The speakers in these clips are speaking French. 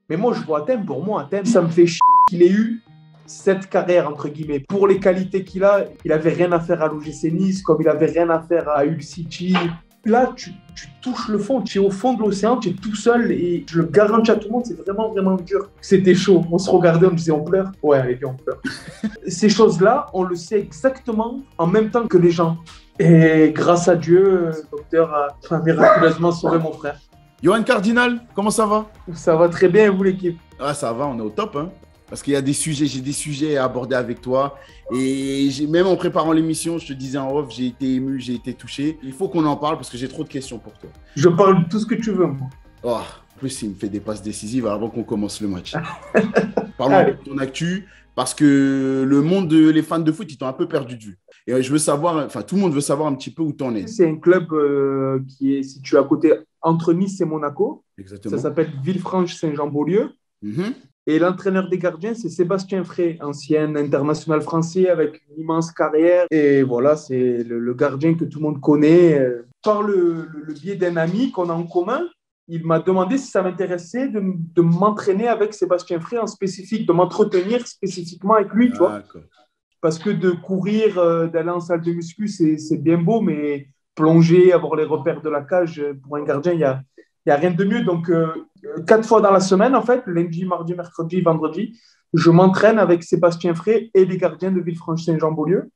Mais moi, je vois Hatem, pour moi, Hatem, ça me fait chier qu'il ait eu cette carrière, entre guillemets. Pour les qualités qu'il a, il n'avait rien à faire à l'OGC Nice, comme il n'avait rien à faire à Hull City. Là, tu touches le fond, tu es au fond de l'océan, tu es tout seul et je le garantis à tout le monde, c'est vraiment, vraiment dur. C'était chaud. On se regardait, on disait on pleure. Ouais, allez, viens, on pleure. Ces choses-là, on le sait exactement en même temps que les gens. Et grâce à Dieu, le docteur a miraculeusement sauvé mon frère. Johan Cardinal, comment ça va? Ça va très bien, vous, l'équipe? Ah, ça va, on est au top, hein. Parce qu'il y a des sujets, j'ai des sujets à aborder avec toi. Et même en préparant l'émission, je te disais en off, j'ai été ému, j'ai été touché. Il faut qu'on en parle parce que j'ai trop de questions pour toi. Je parle de tout ce que tu veux, moi. Oh, en plus, il me fait des passes décisives avant qu'on commence le match. Parlons de ton actu, parce que le monde les fans de foot, ils t'ont un peu perdu de vue. Et je veux savoir, enfin, tout le monde veut savoir un petit peu où t'en es. C'est un club qui est situé à côté, entre Nice et Monaco. Exactement. Ça s'appelle Villefranche-Saint-Jean-Beaulieu. Mm-hmm. Et l'entraîneur des gardiens, c'est Sébastien Frey, ancien international français avec une immense carrière. Et voilà, c'est le gardien que tout le monde connaît. Par le biais d'un ami qu'on a en commun, il m'a demandé si ça m'intéressait de m'entraîner avec Sébastien Frey en spécifique, de m'entretenir spécifiquement avec lui, tu vois. Parce que de courir, d'aller en salle de muscu, c'est bien beau, mais plonger, avoir les repères de la cage, pour un gardien, il y a rien de mieux. Donc, 4 fois dans la semaine, en fait, lundi, mardi, mercredi, vendredi, je m'entraîne avec Sébastien Frey et les gardiens de Villefranche-Saint-Jean-Beaulieu,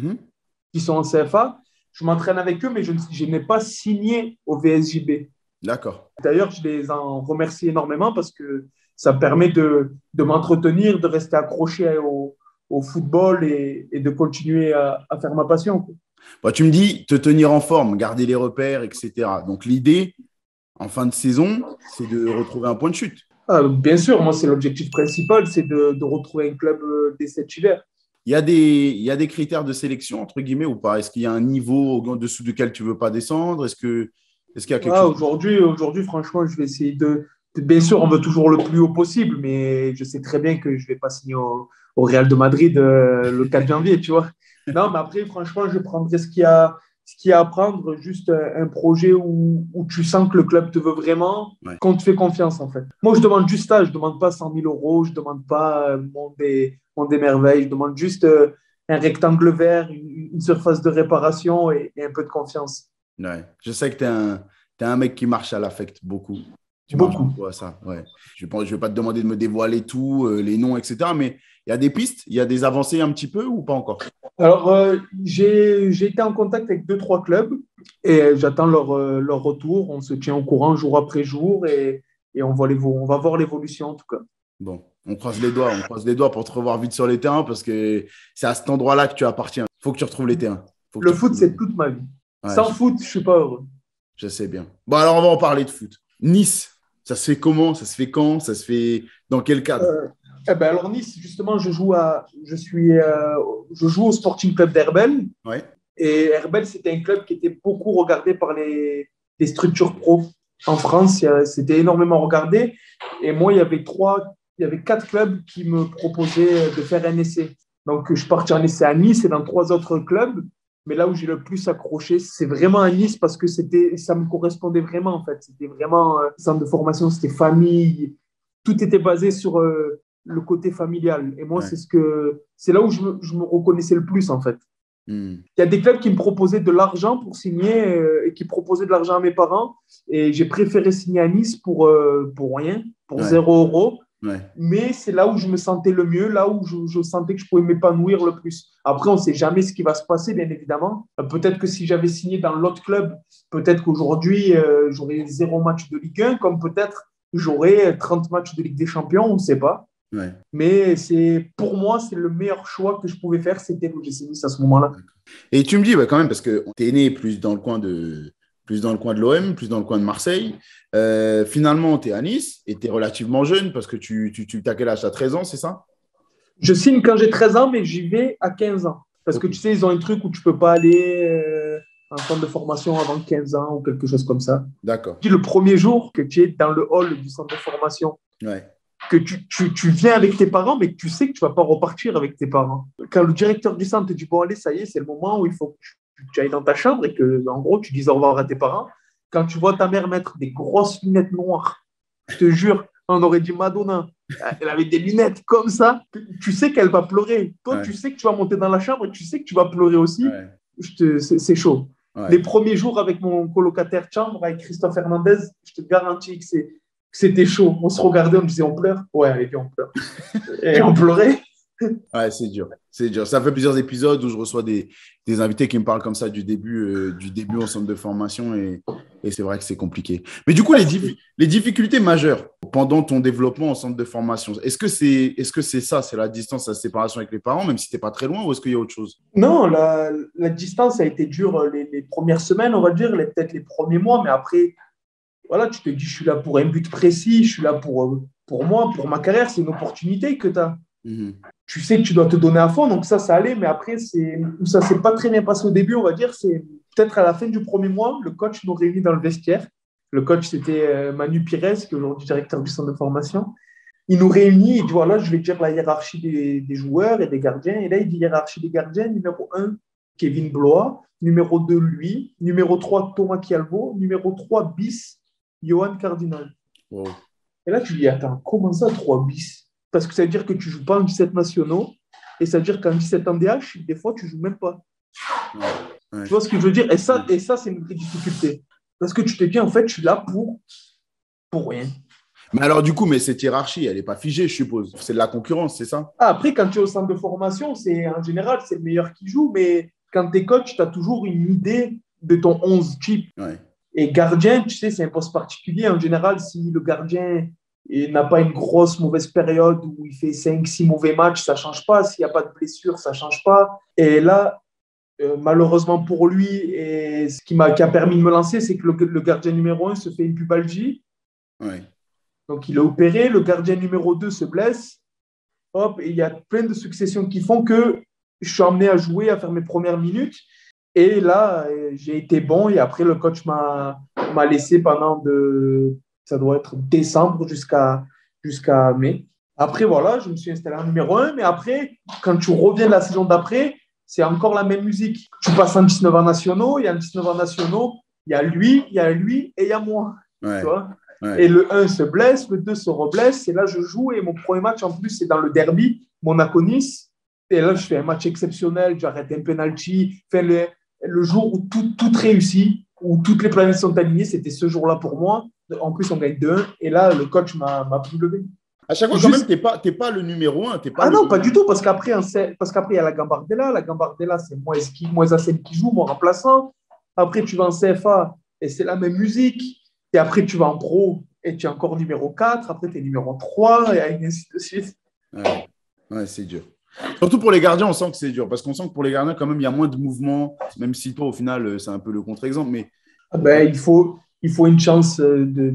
qui sont en CFA. Je m'entraîne avec eux, mais je n'ai pas signé au VSJB. D'accord. D'ailleurs, je les en remercie énormément parce que ça permet de m'entretenir, de rester accroché au football et de continuer à faire ma passion. Bah, tu me dis te tenir en forme, garder les repères, etc. Donc, l'idée, en fin de saison, c'est de retrouver un point de chute. Bien sûr, moi, c'est l'objectif principal, c'est de retrouver un club dès cet hiver. Il y a des critères de sélection, entre guillemets, ou pas? Est-ce qu'il y a un niveau au-dessous duquel tu ne veux pas descendre? Est-ce qu'il y a quelque chose? Aujourd'hui, franchement, je vais essayer Bien sûr, on veut toujours le plus haut possible, mais je sais très bien que je ne vais pas signer au Real de Madrid le 4 janvier, tu vois. Non, mais après, franchement, je prendrai ce qu'il y a à prendre, juste un projet où tu sens que le club te veut vraiment, qu'on te fait confiance, en fait. Moi, je demande juste ça, je ne demande pas 100 000 euros, je ne demande pas monde des merveilles, je demande juste un rectangle vert, une surface de réparation et un peu de confiance. Ouais. Je sais que tu es un mec qui marche à l'affect beaucoup. Tu Beaucoup. marches beaucoup à ça. Ouais. Je ne vais pas te demander de me dévoiler tout, les noms, etc. Mais il y a des pistes, il y a des avancées un petit peu ou pas encore? Alors, j'ai été en contact avec 2-3 clubs et j'attends leur retour. On se tient au courant jour après jour et on va voir l'évolution en tout cas. Bon, on croise les doigts pour te revoir vite sur les terrains parce que c'est à cet endroit-là que tu appartiens. Il faut que tu retrouves les terrains. Le foot, c'est toute ma vie. Ouais, sans foot, je ne suis pas heureux. Je sais bien. Bon, alors on va en parler de foot. Nice, ça se fait comment? Ça se fait quand? Ça se fait dans quel cadre? Alors Nice, justement, je joue au Sporting Club d'Herbel. Ouais. Et Herbel, c'était un club qui était beaucoup regardé par les structures pro. En France, c'était énormément regardé. Et moi, il y avait 4 clubs qui me proposaient de faire un essai. Donc, je suis parti en essai à Nice et dans 3 autres clubs. Mais là où j'ai le plus accroché, c'est vraiment à Nice parce que ça me correspondait vraiment, en fait. C'était vraiment centre de formation, c'était famille. Tout était basé sur le côté familial. Et moi, c'est là où je me reconnaissais le plus, en fait. Il y a des clubs qui me proposaient de l'argent pour signer et qui proposaient de l'argent à mes parents. Et j'ai préféré signer à Nice pour rien, pour 0 €. Ouais. Mais c'est là où je me sentais le mieux, là où je sentais que je pouvais m'épanouir le plus. Après, on ne sait jamais ce qui va se passer, bien évidemment. Peut-être que si j'avais signé dans l'autre club, peut-être qu'aujourd'hui, j'aurais 0 match de Ligue 1, comme peut-être j'aurais 30 matchs de Ligue des Champions, on ne sait pas. Ouais. Mais pour moi, c'est le meilleur choix que je pouvais faire, c'était l'OGC Nice à ce moment-là. Et tu me dis, quand même, parce que tu es né plus dans le coin de l'OM, plus dans le coin de Marseille. Finalement, tu es à Nice et tu es relativement jeune parce que tu as quel âge? Tu as 13 ans, c'est ça? Je signe quand j'ai 13 ans, mais j'y vais à 15 ans. Parce que tu sais, ils ont un truc où tu ne peux pas aller en centre de formation avant 15 ans ou quelque chose comme ça. D'accord. Le premier jour que tu es dans le hall du centre de formation, que tu viens avec tes parents, mais que tu sais que tu ne vas pas repartir avec tes parents. Quand le directeur du centre te dit « Bon, allez, ça y est, c'est le moment où il faut que tu ailles dans ta chambre et que, en gros, tu dises au revoir à tes parents. » Quand tu vois ta mère mettre des grosses lunettes noires, je te jure, On aurait dit Madonna. Elle avait des lunettes comme ça. Tu sais qu'elle va pleurer. Toi, Ouais. tu sais que tu vas monter dans la chambre et tu sais que tu vas pleurer aussi. Ouais. C'est chaud. Ouais. Les premiers jours avec mon colocataire de chambre, avec Christophe Hernandez, je te garantis que c'était chaud. On se regardait, on disait on pleure. Ouais, allez, viens, on pleure. Et on pleurait. Ouais, c'est dur. C'est dur. Ça fait plusieurs épisodes où je reçois des invités qui me parlent comme ça du début au centre de formation et c'est vrai que c'est compliqué. Mais du coup, les difficultés majeures pendant ton développement au centre de formation, est-ce que c'est ça, c'est la distance, la séparation avec les parents, même si tu n'es pas très loin, ou est-ce qu'il y a autre chose? Non, la distance a été dure les premières semaines, on va dire, peut-être les premiers mois, mais après, voilà, tu te dis, je suis là pour un but précis, je suis là pour moi, pour ma carrière, c'est une opportunité que tu as. Tu sais que tu dois te donner à fond, donc ça allait, mais après, où ça ne s'est pas très bien passé au début, on va dire, c'est peut-être à la fin du premier mois, le coach nous réunit dans le vestiaire. Le coach, c'était Manu Pires, qui est aujourd'hui directeur du centre de formation. Il nous réunit, il dit, voilà, je vais dire la hiérarchie des joueurs et des gardiens. Et là, il dit hiérarchie des gardiens, numéro 1, Kevin Blois, numéro 2, lui, numéro 3, Thomas Chialvo, numéro 3, bis, Johan Cardinal. Wow. Et là, tu dis, attends, comment ça, 3 bis? Parce que ça veut dire que tu ne joues pas en 17 nationaux, et ça veut dire qu'en 17 en DH, des fois, tu ne joues même pas. Ouais. Tu vois ce que je veux dire? Et ça, c'est une vraie difficulté. Parce que tu te dis, en fait, je suis là pour rien. Mais alors, du coup, cette hiérarchie, elle n'est pas figée, je suppose. C'est de la concurrence, c'est ça? Après, quand tu es au centre de formation, en général, c'est le meilleur qui joue, mais quand tu es coach, tu as toujours une idée de ton 11 type. Ouais. Et gardien, tu sais, c'est un poste particulier. En général, si le gardien n'a pas une grosse mauvaise période où il fait 5-6 mauvais matchs, ça ne change pas. S'il n'y a pas de blessure, ça ne change pas. Et là, malheureusement pour lui, et ce qui a permis de me lancer, c'est que le gardien numéro 1 se fait une pubalgie. Ouais. Donc, il est opéré. Le gardien numéro 2 se blesse. Hop, et il y a plein de successions qui font que je suis amené à jouer, à faire mes premières minutes. Et là, j'ai été bon. Et après, le coach m'a laissé ça doit être décembre jusqu'à mai. Après, voilà, je me suis installé en numéro 1. Mais après, quand tu reviens de la saison d'après, c'est encore la même musique. Tu passes en 19 ans nationaux. Il y a en 19 ans nationaux, il y a lui et il y a moi. Ouais. Tu vois? Ouais. Et le 1 se blesse, le 2 se reblesse. Et là, je joue. Et mon premier match, en plus, c'est dans le derby, Monaco-Nice. Et là, je fais un match exceptionnel. J'arrête un penalty. Enfin, le jour où tout réussit, où toutes les planètes sont alignées, c'était ce jour-là pour moi. En plus, on gagne 2-1. Et là, le coach m'a plus levé. À chaque fois, quand même, t'es pas le numéro 1. Non, pas du tout. Parce qu'après, il y a la Gambardella. La Gambardella, c'est Moïse Hassen qui joue, mon remplaçant. Après, tu vas en CFA et c'est la même musique. Et après, tu vas en pro et tu es encore numéro 4. Après, tu es numéro 3 et ainsi de suite. Ouais, c'est dur. Surtout pour les gardiens, on sent que c'est dur. Parce qu'on sent que pour les gardiens, quand même, il y a moins de mouvement. Même si toi, au final, c'est un peu le contre-exemple. Mais... il faut une chance de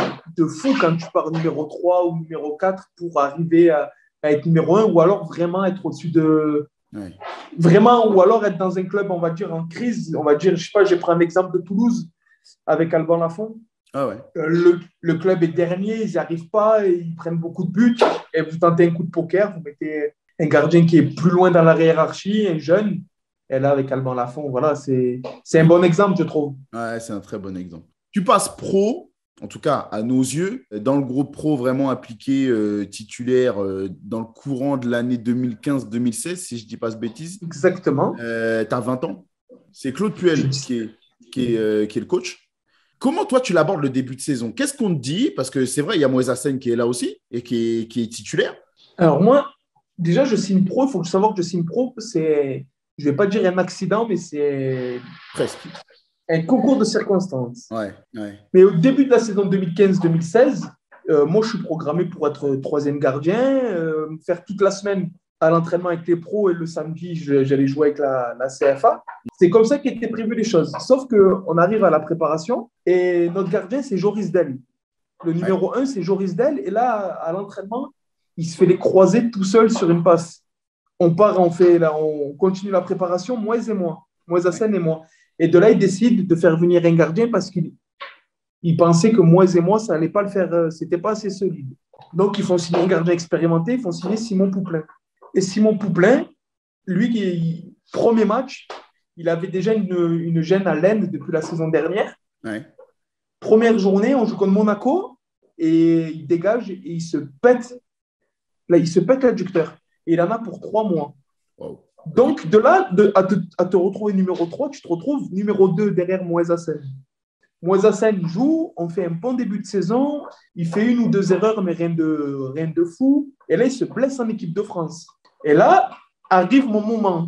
fou quand tu pars numéro 3 ou numéro 4 pour arriver à être numéro 1 ou alors vraiment être au-dessus de... Ouais. Vraiment, ou alors être dans un club, on va dire, en crise. On va dire, je sais pas, j'ai pris un exemple de Toulouse avec Alban Lafont. Ah ouais. Le club est dernier, ils n'y arrivent pas, et ils prennent beaucoup de buts. Et vous tentez un coup de poker, vous mettez un gardien qui est plus loin dans la hiérarchie, un jeune. Et là, avec Alban Lafont, voilà, c'est un bon exemple, je trouve. Ouais, c'est un très bon exemple. Tu passes pro, en tout cas à nos yeux, dans le groupe pro vraiment appliqué titulaire dans le courant de l'année 2015-2016, si je ne dis pas de bêtises. Exactement. Tu as 20 ans. C'est Claude Puel qui est le coach. Comment, toi, tu l'abordes le début de saison? Qu'est-ce qu'on te dit? Parce que c'est vrai, il y a Moïse Hassen qui est là aussi et qui est titulaire. Alors moi, déjà, je signe pro. Il faut savoir que je signe pro. Je ne vais pas dire un accident, mais c'est presque un concours de circonstances. Ouais. Mais au début de la saison 2015-2016, moi, je suis programmé pour être troisième gardien, faire toute la semaine à l'entraînement avec les pros et le samedi, j'allais jouer avec la CFA. C'est comme ça qu'étaient prévues les choses. Sauf qu'on arrive à la préparation et notre gardien, c'est Joris Del. Le numéro 1, c'est Joris Del. Et là, à l'entraînement, il se fait les croisés tout seul sur une passe. On part, on continue la préparation, Moïse Hassen et moi. Et de là, il décide de faire venir un gardien parce qu'il pensait que Moïse et moi, ça n'allait pas le faire, c'était pas assez solide. Donc, ils font signer un gardien expérimenté, ils font signer Simon Pouplin. Et Simon Pouplin, lui, premier match, il avait déjà une gêne à l'aine depuis la saison dernière. Ouais. Première journée, on joue contre Monaco. et il dégage et il se pète. Là, il se pète l'adducteur. Et il en a pour 3 mois. Wow. Donc, de là à te retrouver numéro 3, tu te retrouves numéro 2 derrière Moïse Hassen. Moïse Hassen joue, on fait un bon début de saison, il fait 1 ou 2 erreurs, mais rien de fou. Et là, il se blesse en équipe de France. Et là, arrive mon moment.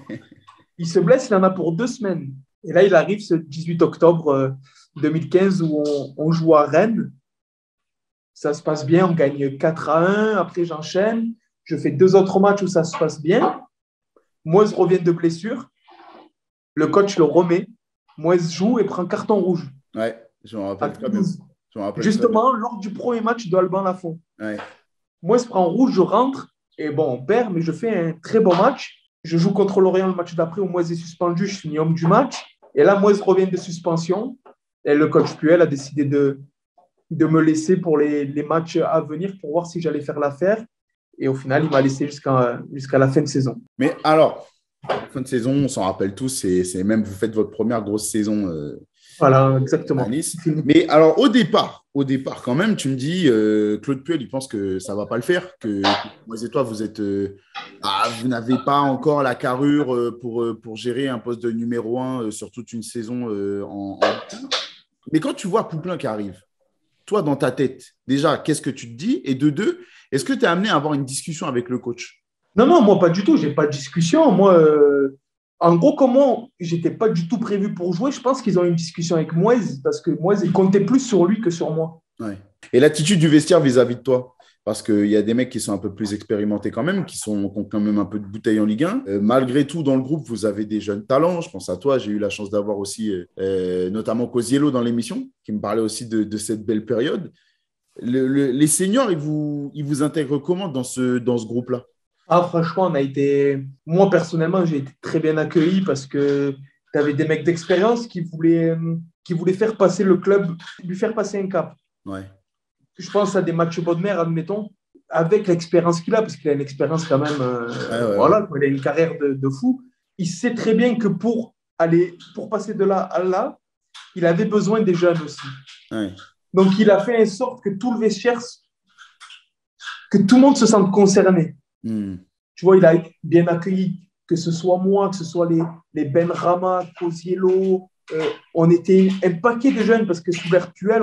Il se blesse, il en a pour 2 semaines. Et là, il arrive ce 18 octobre 2015 où on joue à Rennes. Ça se passe bien, on gagne 4-1. Après, j'enchaîne. Je fais 2 autres matchs où ça se passe bien. Moïse revient de blessure. Le coach le remet. Moïse joue et prend carton rouge. Ouais, je m'en rappelle très bien. Justement, lors du premier match de Alban Lafont. Ouais. Moïse prend rouge, je rentre. Et bon, on perd, mais je fais un très bon match. Je joue contre Lorient le match d'après où Moïse est suspendu. Je finis homme du match. Et là, Moïse revient de suspension. Et le coach Puel a décidé de me laisser pour les matchs à venir pour voir si j'allais faire l'affaire. Et au final, il m'a laissé jusqu'à la fin de saison. Mais alors, fin de saison, on s'en rappelle tous, c'est même vous faites votre première grosse saison voilà, exactement. à Nice. Mais alors, au départ, quand même, tu me dis, Claude Puel, il pense que ça ne va pas le faire, que moi et toi, vous êtes, vous n'avez pas encore la carrure pour gérer un poste de numéro 1 sur toute une saison en Mais quand tu vois Poupelin qui arrive, toi, dans ta tête, déjà, qu'est-ce que tu te dis? Et de deux, est-ce que tu es amené à avoir une discussion avec le coach? Non, moi, pas du tout. Je n'ai pas de discussion. Moi, en gros, comment je n'étais pas du tout prévu pour jouer, je pense qu'ils ont eu une discussion avec Moïse parce que Moïse, il comptait plus sur lui que sur moi. Ouais. Et l'attitude du vestiaire vis-à-vis de toi? Parce qu'il y a des mecs qui sont un peu plus expérimentés quand même, qui ont quand même un peu de bouteille en Ligue 1. Malgré tout, dans le groupe, vous avez des jeunes talents. Je pense à toi. J'ai eu la chance d'avoir aussi, notamment Cosiello dans l'émission, qui me parlait aussi de cette belle période. Les seniors, ils vous intègrent comment dans ce groupe-là? Ah, franchement, moi, personnellement, j'ai été très bien accueilli parce que tu avais des mecs d'expérience qui voulaient faire passer le club, lui faire passer un cap. Ouais. Je pense à des Mathieu Bodmer, admettons, avec l'expérience qu'il a, parce qu'il a une expérience quand même, voilà, il a une carrière de fou. Il sait très bien que pour passer de là à là, il avait besoin des jeunes aussi. Ouais. Donc, il a fait en sorte que tout le vestiaire, que tout le monde se sente concerné. Tu vois, il a bien accueilli, que ce soit moi, que ce soit les Ben Rama, Cosiello. On était un paquet de jeunes parce que sous Puel,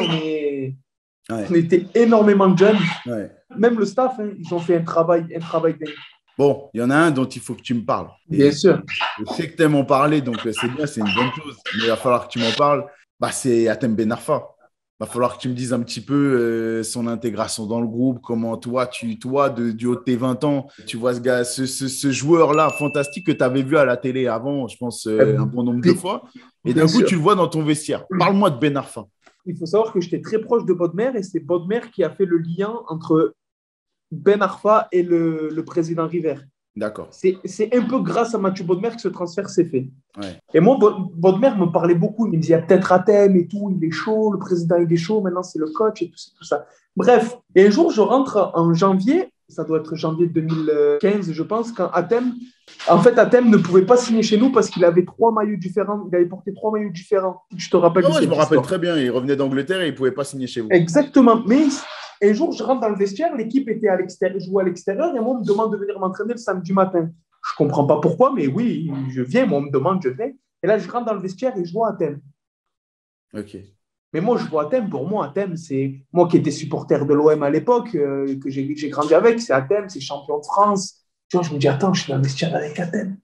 on était énormément de jeunes. Ouais. Même le staff, ils ont fait un travail dingue. Bon, il y en a un dont il faut que tu me parles. Bien sûr. Je sais que tu aimes en parler, donc c'est bien, c'est une bonne chose. Mais il va falloir que tu m'en parles. C'est Hatem Ben Arfa. Il va falloir que tu me dises un petit peu son intégration dans le groupe, comment toi, du haut de tes 20 ans, tu vois ce joueur-là fantastique que tu avais vu à la télé avant, je pense, un bon nombre de fois. Et d'un coup, tu le vois dans ton vestiaire. Parle-moi de Ben Arfa. Il faut savoir que j'étais très proche de Bodmer et c'est Bodmer qui a fait le lien entre Ben Arfa et le président River. D'accord. C'est un peu grâce à Mathieu Bodmer que ce transfert s'est fait. Ouais. Et moi, Bodmer me parlait beaucoup. Il me disait, il y a peut-être Hatem et tout, il est chaud, le président il est chaud, maintenant c'est le coach et tout ça. Bref, et un jour, je rentre en janvier, ça doit être janvier 2015, je pense, quand Hatem ne pouvait pas signer chez nous parce qu'il avait 3 maillots différents. Il avait porté 3 maillots différents. Je te rappelle. Je me rappelle très bien. Il revenait d'Angleterre et il ne pouvait pas signer chez vous. Exactement. Mais un jour, je rentre dans le vestiaire, l'équipe était à l'extérieur, jouait à l'extérieur, et moi, on me demande de venir m'entraîner le samedi matin. Je ne comprends pas pourquoi, mais oui, je viens, moi, on me demande, je viens. Et là, je rentre dans le vestiaire et je vois Hatem. Ok. Mais moi, je vois Hatem. Pour moi, Hatem, c'est moi qui étais supporter de l'OM à l'époque, que j'ai grandi avec. C'est Hatem, c'est champion de France. Tu vois, je me dis, attends, je suis dans le vestiaire avec Hatem.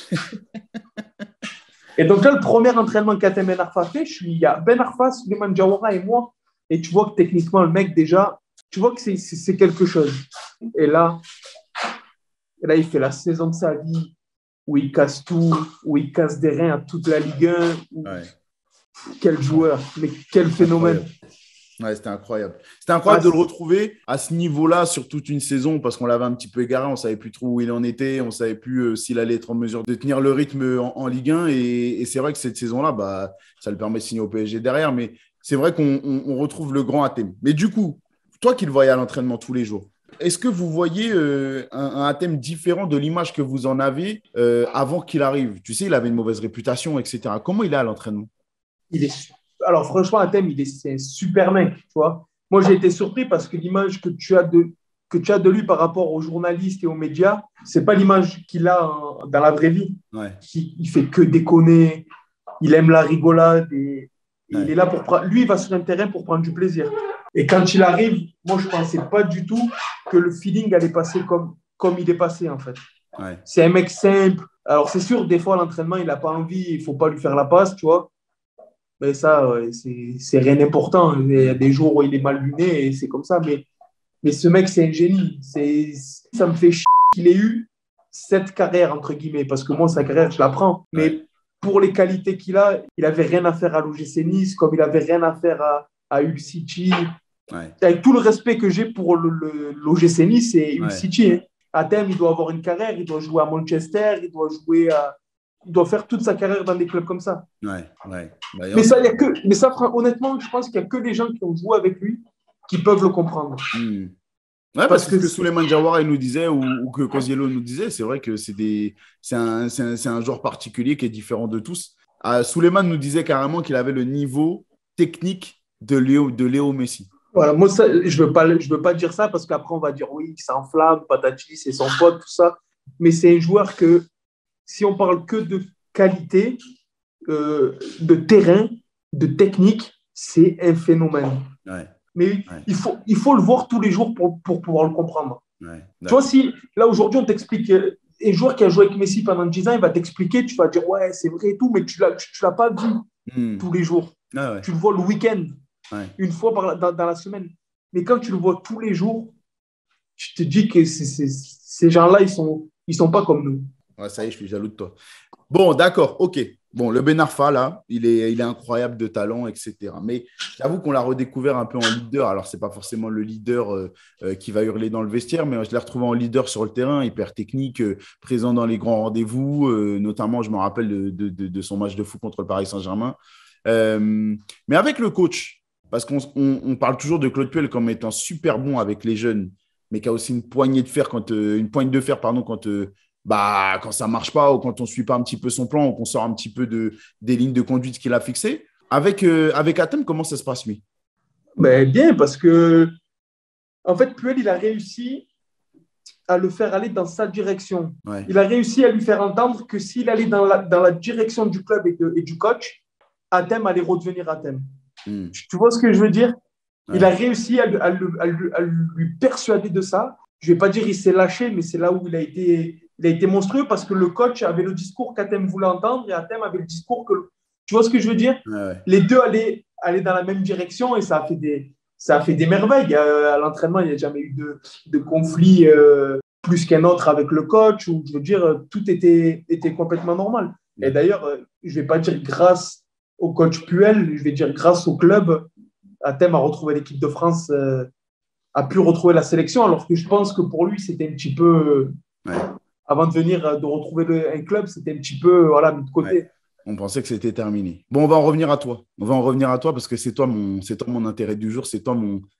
Et donc là, le premier entraînement qu'Hatem Ben Arfa fait, il y a Ben Arfa, Souleymane Diawara et moi. Et tu vois que techniquement, le mec, déjà, tu vois que c'est quelque chose. Et là, il fait la saison de sa vie où il casse tout, où il casse des reins à toute la Ligue 1. Ouais. Quel joueur, mais quel phénomène. Ouais, c'était incroyable. C'était incroyable de le retrouver à ce niveau-là sur toute une saison parce qu'on l'avait un petit peu égaré, on ne savait plus trop où il en était, on ne savait plus s'il allait être en mesure de tenir le rythme en Ligue 1. Et c'est vrai que cette saison-là, ça le permet de signer au PSG derrière. Mais c'est vrai qu'on retrouve le grand Hatem. Mais du coup, toi qui le voyais à l'entraînement tous les jours, est-ce que vous voyez un Hatem différent de l'image que vous en avez avant qu'il arrive? Tu sais, il avait une mauvaise réputation, etc. Comment il est à l'entraînement? Alors, franchement, Hatem, c'est un super mec, tu vois. moi, j'ai été surpris parce que l'image que tu as de lui par rapport aux journalistes et aux médias, c'est pas l'image qu'il a dans la vraie vie. Ouais. Il fait que déconner, il aime la rigolade et il Ouais. est là pour lui, il va sur un terrain pour prendre du plaisir. Et quand il arrive, moi, je pensais pas du tout que le feeling allait passer comme il est passé, en fait. Ouais. C'est un mec simple. Alors, c'est sûr, des fois, à l'entraînement, il n'a pas envie, il ne faut pas lui faire la passe, tu vois. Mais ça, ouais, c'est rien d'important. Il y a des jours où il est mal luné et c'est comme ça. Mais ce mec, c'est un génie. Ça me fait chier qu'il ait eu cette carrière, entre guillemets, parce que moi, sa carrière, je la prends. Mais Ouais. pour les qualités qu'il a, il n'avait rien à faire à l'OGC Nice, comme il n'avait rien à faire à Hull City. Ouais. Avec tout le respect que j'ai pour l'OGC Nice et Hull Ouais. City, hein. À terme, il doit avoir une carrière, il doit jouer à Manchester, il doit faire toute sa carrière dans des clubs comme ça. Ouais. Ouais. Mais ça, honnêtement, je pense qu'il n'y a que les gens qui ont joué avec lui qui peuvent le comprendre. Ouais, Parce parce que que ce que Souleymane Diawara il nous disait ou que Kozielo nous disait, c'est vrai que c'est un joueur particulier qui est différent de tous. Souleymane nous disait carrément qu'il avait le niveau technique de Léo Messi. voilà, moi, ça, je veux pas dire ça parce qu'après, on va dire oui, il s'enflamme, patati, c'est son pote, tout ça. Mais c'est un joueur que, si on parle que de qualité, de terrain, de technique, c'est un phénomène. Ouais. Mais Ouais. il faut le voir tous les jours pour pouvoir le comprendre. Ouais. Tu vois, si là aujourd'hui, on t'explique, un joueur qui a joué avec Messi pendant 10 ans, il va t'expliquer, tu vas dire ouais, c'est vrai et tout, mais tu l'as pas vu tous les jours. Ah ouais. Tu le vois le week-end, Ouais. une fois dans la semaine. Mais quand tu le vois tous les jours, tu te dis que ces gens-là, ils sont pas comme nous. Ouais, ça y est, je suis jaloux de toi. Bon, d'accord, ok. Bon, le Ben Arfa, là, il est incroyable de talent, etc. Mais j'avoue qu'on l'a redécouvert un peu en leader. Alors, ce n'est pas forcément le leader qui va hurler dans le vestiaire, mais je l'ai retrouvé en leader sur le terrain, hyper technique, présent dans les grands rendez-vous. Notamment, je me rappelle de son match de foot contre le Paris Saint-Germain. Mais avec le coach, parce qu'on parle toujours de Claude Puel comme étant super bon avec les jeunes, mais qui a aussi une poigne de fer quand quand ça ne marche pas ou quand on ne suit pas un petit peu son plan ou qu'on sort un petit peu des lignes de conduite qu'il a fixées. Avec Atem, comment ça se passe, lui? Ben, bien, parce que, en fait, Puel, il a réussi à le faire aller dans sa direction. Ouais. Il a réussi à lui faire entendre que s'il allait dans la direction du club et du coach, Atem allait redevenir Atem. Tu vois ce que je veux dire? Ouais. Il a réussi à lui persuader de ça. Je ne vais pas dire qu'il s'est lâché, mais c'est là où il a été monstrueux parce que le coach avait le discours qu'Atem voulait entendre et Atem avait le discours que… Tu vois ce que je veux dire? Ouais. Les deux allaient dans la même direction et ça a fait des merveilles. À l'entraînement, il n'y a jamais eu de conflit plus qu'un autre avec le coach. Ou, je veux dire, tout était complètement normal. Et d'ailleurs, je ne vais pas dire grâce au coach Puel, je vais dire grâce au club, Atem a retrouvé l'équipe de France, a pu retrouver la sélection, alors que je pense que pour lui, c'était un petit peu, avant de retrouver un club, c'était un petit peu voilà, mis de côté. Ouais. On pensait que c'était terminé. Bon, on va en revenir à toi. On va en revenir à toi parce que c'est toi mon intérêt du jour, c'est toi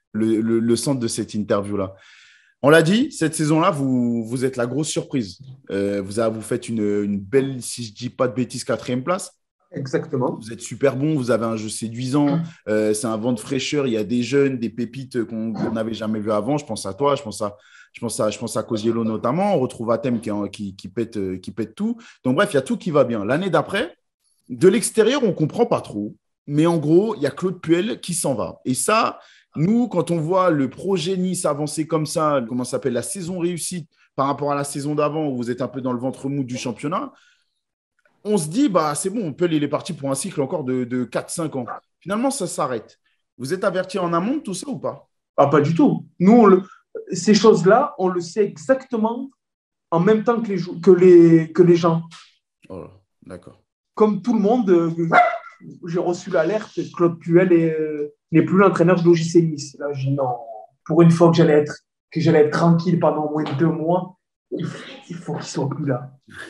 le centre de cette interview-là. On l'a dit, cette saison-là, vous êtes la grosse surprise. Vous faites une belle, si je ne dis pas de bêtises, 4e place. Exactement. Vous êtes super bon, vous avez un jeu séduisant, c'est un vent de fraîcheur, il y a des jeunes, des pépites qu'on n'avait jamais vues avant. Je pense à toi, je pense à Kozielo notamment. On retrouve Atem qui pète tout. Donc bref, il y a tout qui va bien. L'année d'après, de l'extérieur, on ne comprend pas trop. Mais en gros, il y a Claude Puel qui s'en va. Et ça, nous, quand on voit le projet Nice avancer comme ça, comment ça s'appelle, la saison réussite par rapport à la saison d'avant, où vous êtes un peu dans le ventre mou du championnat, on se dit, bah, c'est bon, Puel, il est parti pour un cycle encore de 4-5 ans. Finalement, ça s'arrête. Vous êtes averti en amont de tout ça ou pas? Ah, pas du tout. Nous, ces choses-là, on le sait exactement en même temps que les gens. Oh, d'accord. Comme tout le monde, j'ai reçu l'alerte, Claude Puel n'est plus l'entraîneur de l'OGC Nice. Là, je dis non, pour une fois que j'allais être tranquille pendant au moins 2 mois, il faut qu'il soit plus là.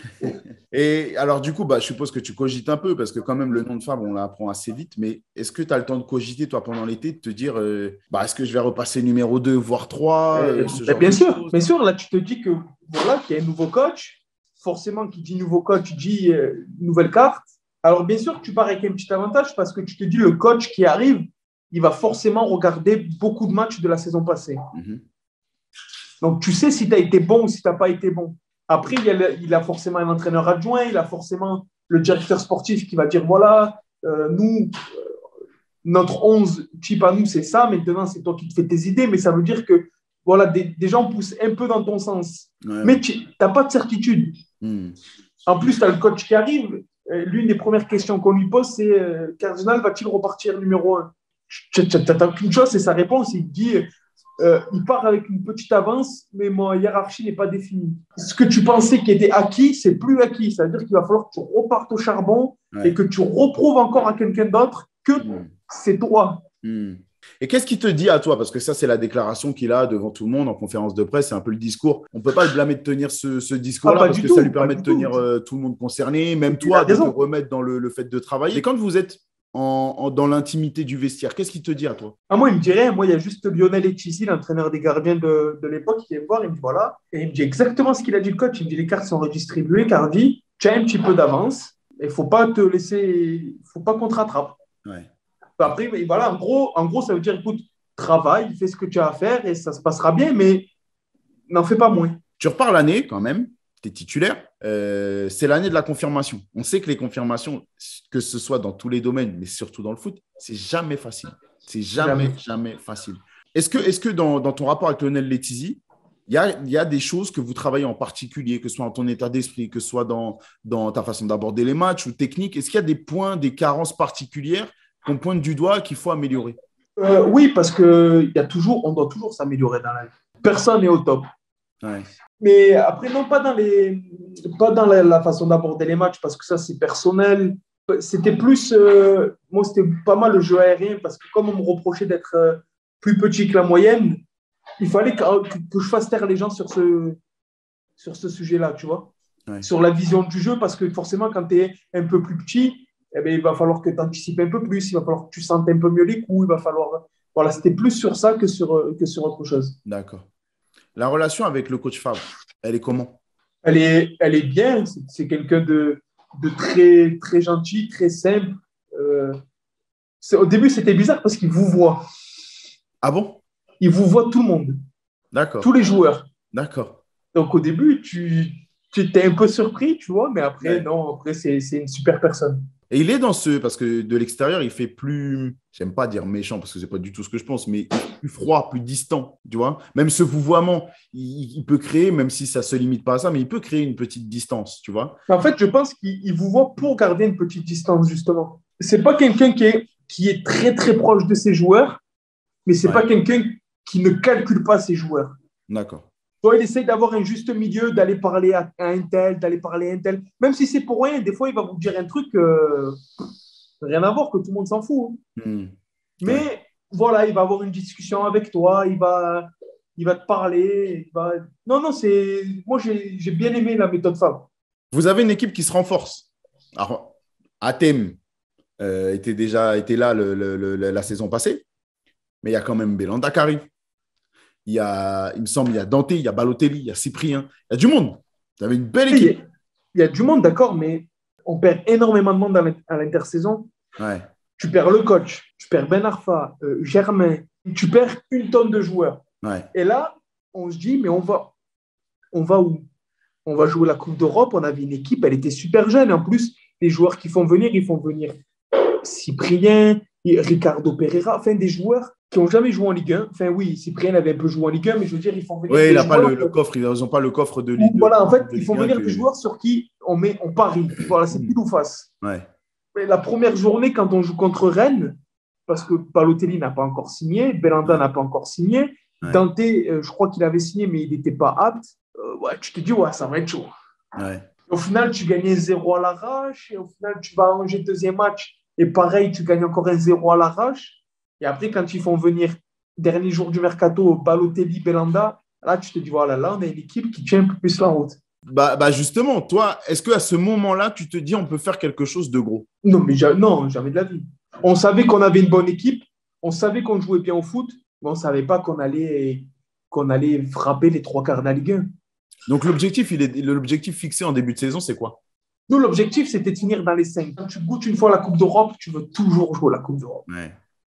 Et alors, du coup, bah, je suppose que tu cogites un peu parce que quand même, le nom de Fabre, on l'apprend assez vite. Mais est-ce que tu as le temps de cogiter, toi, pendant l'été, de te dire est-ce que je vais repasser numéro 2, voire 3 Bien sûr, là, tu te dis que voilà, qu'il y a un nouveau coach. Forcément, qui dit nouveau coach, dit nouvelle carte. Alors, bien sûr, tu pars avec un petit avantage parce que tu te dis le coach qui arrive, il va forcément regarder beaucoup de matchs de la saison passée. Donc, tu sais si tu as été bon ou si tu n'as pas été bon. Après, il a forcément un entraîneur adjoint, il a forcément le directeur sportif qui va dire, voilà, nous, notre 11 type à nous, c'est ça. Maintenant, c'est toi qui te fais tes idées. Mais ça veut dire que voilà, des gens poussent un peu dans ton sens. Ouais. Mais tu n'as pas de certitude. En plus, tu as le coach qui arrive. L'une des premières questions qu'on lui pose, c'est Cardinal va-t-il repartir numéro 1? Tu n'as qu'une chose, c'est sa réponse. Il dit il part avec une petite avance, mais ma hiérarchie n'est pas définie. Ce que tu pensais qui était acquis, c'est plus acquis. Ça veut dire qu'il va falloir que tu repartes au charbon et que tu reprouves encore à quelqu'un d'autre que c'est toi. Et qu'est-ce qu'il te dit à toi? Parce que ça, c'est la déclaration qu'il a devant tout le monde en conférence de presse. C'est un peu le discours. On ne peut pas le blâmer de tenir ce discours-là parce que ça lui permet de tenir tout le monde concerné, même toi, de te remettre dans le fait de travailler. Et quand vous êtes dans l'intimité du vestiaire, qu'est-ce qu'il te dit à toi? Moi, il me dirait, il y a juste Lionel Etizi, l'entraîneur des gardiens de l'époque, qui vient me voir, il me dit voilà. Et il me dit exactement ce qu'il a dit le coach. Il me dit les cartes sont redistribuées, Cardi, tu as un petit peu d'avance. Il ne faut pas te laisser, il ne faut pas qu'on te rattrape. Ouais. Après, voilà, en gros, ça veut dire, écoute, travaille, fais ce que tu as à faire et ça se passera bien, mais n'en fais pas moins. Tu repars l'année quand même, tu es titulaire. C'est l'année de la confirmation. On sait que les confirmations, que ce soit dans tous les domaines, mais surtout dans le foot, c'est jamais facile. C'est jamais facile. Est-ce que dans ton rapport avec Lionel Letizy, il y a des choses que vous travaillez en particulier, que ce soit dans ton état d'esprit, que ce soit dans ta façon d'aborder les matchs ou technique? Est-ce qu'il y a des points, des carences particulières qu'on pointe du doigt qu'il faut améliorer? Oui, parce qu'on doit toujours s'améliorer dans la vie. Personne n'est au top. Ouais. Mais après, non, pas dans la façon d'aborder les matchs, parce que ça, c'est personnel. C'était plus, moi, c'était pas mal le jeu aérien, parce que comme on me reprochait d'être plus petit que la moyenne, il fallait que je fasse taire les gens sur ce sujet-là, tu vois, sur la vision du jeu, parce que forcément, quand tu es un peu plus petit, il va falloir que tu anticipes un peu plus, il va falloir que tu sentes un peu mieux les coups, il va falloir… Voilà, c'était plus sur ça que sur autre chose. D'accord. La relation avec le coach Favre, elle est comment? Elle est bien. C'est quelqu'un de très, très gentil, très simple. Au début, c'était bizarre parce qu'il vous voit. Ah bon? Il vous voit tout le monde. D'accord. Tous les joueurs. D'accord. Donc, au début, tu étais un peu surpris, tu vois, mais après, non, après, c'est une super personne. Et il est parce que de l'extérieur, il fait plus, j'aime pas dire méchant parce que c'est pas du tout ce que je pense, mais plus froid, plus distant, tu vois. Même ce vouvoiement, il peut créer, même si ça se limite pas à ça, mais il peut créer une petite distance, tu vois. En fait, je pense qu'il vous voit pour garder une petite distance, justement. C'est pas quelqu'un qui est très, très proche de ses joueurs, mais c'est pas quelqu'un qui ne calcule pas ses joueurs. D'accord. Il essaye d'avoir un juste milieu, d'aller parler à un tel, d'aller parler à un tel. Même si c'est pour rien, des fois, il va vous dire un truc, rien à voir, que tout le monde s'en fout. Mais voilà, il va avoir une discussion avec toi, il va te parler. Non, moi, j'ai bien aimé la méthode Favre. Vous avez une équipe qui se renforce. Alors, Hatem était là la saison passée, mais il y a quand même Belanda qui arrive. Il me semble, il y a Dante, il y a Balotelli, il y a Cyprien. Il y a du monde. Vous avez une belle équipe. Il y a du monde, d'accord, mais on perd énormément de monde à l'intersaison. Ouais. Tu perds le coach, tu perds Ben Arfa, Germain, tu perds une tonne de joueurs. Ouais. Et là, on se dit, mais on va où? On va jouer la Coupe d'Europe. On avait une équipe, elle était super jeune. En plus, les joueurs qui font venir, ils font venir Cyprien, Ricardo Pereira, enfin des joueurs qui n'ont jamais joué en Ligue 1. Enfin oui, Cyprien avait un peu joué en Ligue 1, mais je veux dire, ils font venir des joueurs… Oui, il n'a pas le coffre, ils n'ont pas le coffre de Ligue 2. Voilà, en fait, ils font venir des joueurs sur qui on parie. Voilà, c'est pile ou face. Ouais. Mais la première journée, quand on joue contre Rennes, parce que Balotelli n'a pas encore signé, Belanda n'a pas encore signé, Dante, je crois qu'il avait signé, mais il n'était pas apte. Tu te dis, ça va être chaud. Ouais. Au final, tu gagnais 0 à l'arrache, et au final, tu vas à Angers deuxième match, et pareil, tu gagnes encore un 0 à l'arrache. Et après, quand ils font venir, dernier jour du mercato, Balotelli, Belanda, là, tu te dis, voilà, là, on a une équipe qui tient un peu plus la route. Justement, toi, est-ce qu'à ce moment-là, tu te dis, on peut faire quelque chose de gros? Non, mais non, jamais de la vie. On savait qu'on avait une bonne équipe, on savait qu'on jouait bien au foot, mais on ne savait pas qu'on allait frapper les 3/4 de la Ligue 1. Donc, l'objectif fixé en début de saison, c'est quoi? Nous, l'objectif, c'était de finir dans les 5. Quand tu goûtes une fois la Coupe d'Europe, tu veux toujours jouer la Coupe d'Europe. Ouais.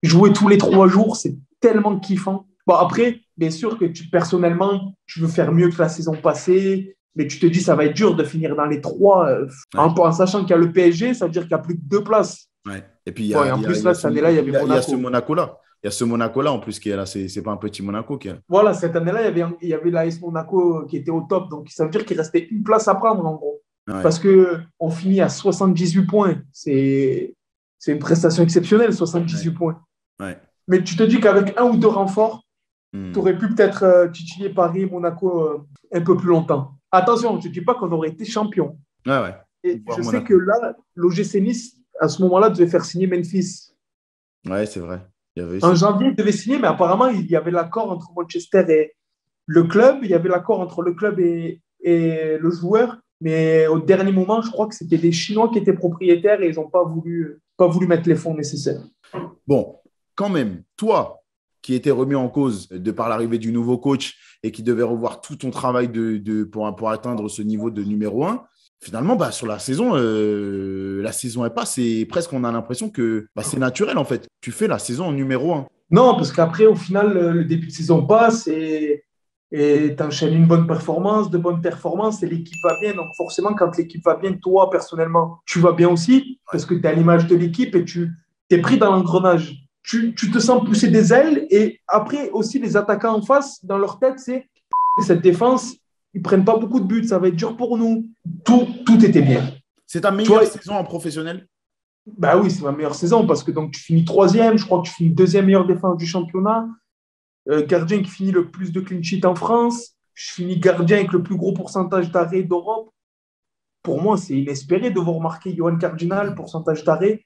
Jouer tous les 3 jours, c'est tellement kiffant. Bon, après, bien sûr que personnellement, tu veux faire mieux que la saison passée, mais tu te dis ça va être dur de finir dans les 3. En sachant qu'il y a le PSG, ça veut dire qu'il n'y a plus que 2 places. Ouais. Et puis, Bon, et en plus, là, cette année-là, il y avait il y a ce Monaco. Monaco-là. Il y a ce Monaco-là en plus qui est là. C'est pas un petit Monaco qui est là. Voilà, cette année-là, il y avait l'AS Monaco qui était au top. Donc, ça veut dire qu'il restait une place à prendre, en gros. Ouais. Parce qu'on finit à 78 points. C'est une prestation exceptionnelle, 78 points. Ouais. Mais tu te dis qu'avec 1 ou 2 renforts, tu aurais pu peut-être titiller Paris, Monaco un peu plus longtemps. Attention, je ne dis pas qu'on aurait été champion. Ouais. Et je sais que là, l'OGC Nice, à ce moment-là, devait faire signer Memphis. Ouais, c'est vrai. En janvier, il devait signer, mais apparemment, il y avait l'accord entre Manchester et le club. Il y avait l'accord entre le club et le joueur. Mais au dernier moment, je crois que c'était des Chinois qui étaient propriétaires et ils n'ont pas voulu mettre les fonds nécessaires. Bon, quand même, toi, qui étais remis en cause de par l'arrivée du nouveau coach et qui devait revoir tout ton travail pour atteindre ce niveau de numéro 1, finalement, sur la saison elle passe et presque on a l'impression que c'est naturel en fait. Tu fais la saison en numéro 1. Non, parce qu'après, au final, le début de saison passe et tu enchaînes une bonne performance, de bonnes performances et l'équipe va bien. Donc forcément, quand l'équipe va bien, toi, personnellement, tu vas bien aussi parce que tu es à l'image de l'équipe et tu es pris dans l'engrenage. Tu te sens pousser des ailes et après aussi les attaquants en face, dans leur tête, c'est cette défense, ils ne prennent pas beaucoup de buts, ça va être dur pour nous. Tout était bien. C'est ta meilleure saison en professionnel? Bah oui, c'est ma meilleure saison parce que donc, tu finis 3e, je crois que tu finis 2e meilleure défense du championnat. Gardien qui finit le plus de clean sheet en France. Je finis gardien avec le plus gros pourcentage d'arrêt d'Europe. Pour moi, c'est inespéré de voir marquer Johan Cardinal, pourcentage d'arrêt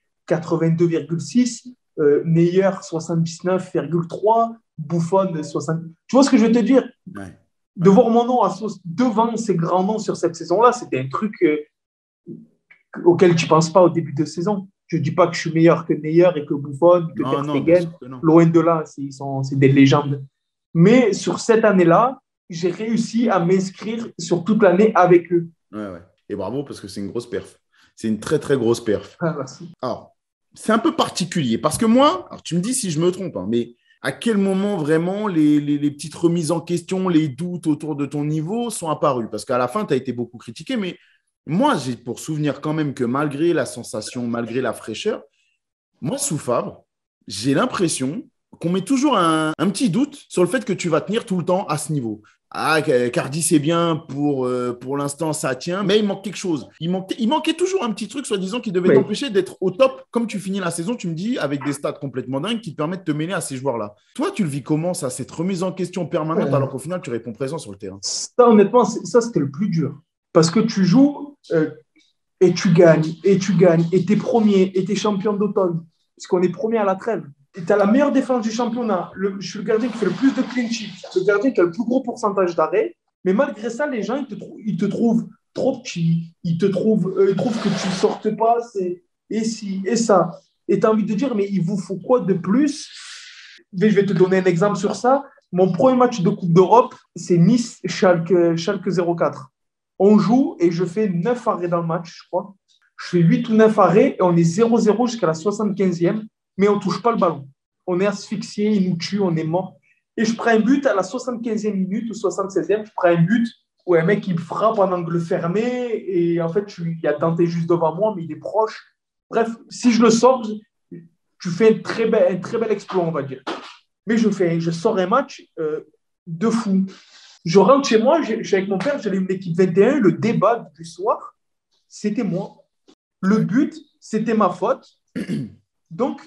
82,6, Neuer 79,3, Buffon 60. Tu vois ce que je veux te dire? Ouais. De voir mon nom devant ces grands noms sur cette saison-là, c'était un truc auquel tu ne penses pas au début de saison. Je ne dis pas que je suis meilleur que Neuer et que Buffon, que Ter Stegen. Loin de là, c'est des légendes. Mais sur cette année-là, j'ai réussi à m'inscrire sur toute l'année avec eux. Ouais. Et bravo, parce que c'est une grosse perf. C'est une très, très grosse perf. Ah, merci. Alors, c'est un peu particulier parce que moi, alors tu me dis si je me trompe, mais à quel moment vraiment les petites remises en question, les doutes autour de ton niveau sont apparus? Parce qu'à la fin, tu as été beaucoup critiqué, mais moi, j'ai pour souvenir quand même que malgré la sensation, malgré la fraîcheur, moi, sous Favre, j'ai l'impression qu'on met toujours un petit doute sur le fait que tu vas tenir tout le temps à ce niveau. Ah, Cardi, c'est bien, pour l'instant, ça tient, mais il manque quelque chose. Il manquait toujours un petit truc, soi-disant, qui devait t'empêcher d'être au top. Comme tu finis la saison, tu me dis, avec des stats complètement dingues qui te permettent de te mêler à ces joueurs-là. Toi, tu le vis comment, ça, cette remise en question permanente, alors qu'au final, tu réponds présent sur le terrain? Ça, honnêtement, ça, c'était le plus dur. Parce que tu joues et tu gagnes, et tu es premier, et tu es champion d'automne, parce qu'on est premier à la trêve. Tu as la meilleure défense du championnat. Je suis le gardien qui fait le plus de clean sheet, le gardien qui a le plus gros pourcentage d'arrêt. Mais malgré ça, les gens, ils te trouvent trop petit. Ils trouvent que tu ne sortes pas et ci et ça. Et tu as envie de dire, mais il vous faut quoi de plus? Mais je vais te donner un exemple sur ça. Mon premier match de Coupe d'Europe, c'est Nice-Schalke 04. On joue et je fais 9 arrêts dans le match, je crois. Je fais 8 ou 9 arrêts et on est 0-0 jusqu'à la 75e, mais on ne touche pas le ballon. On est asphyxié, il nous tue, on est mort. Et je prends un but à la 75e minute ou 76e, je prends un but où un mec il me frappe en angle fermé et en fait, il a tenté juste devant moi, mais il est proche. Bref, si je le sors, tu fais un très bel exploit, on va dire. Mais je sors un match de fou. Je rentre chez moi, je suis avec mon père, j'allais une équipe 21, le débat du soir, c'était moi. Le but, c'était ma faute. Donc,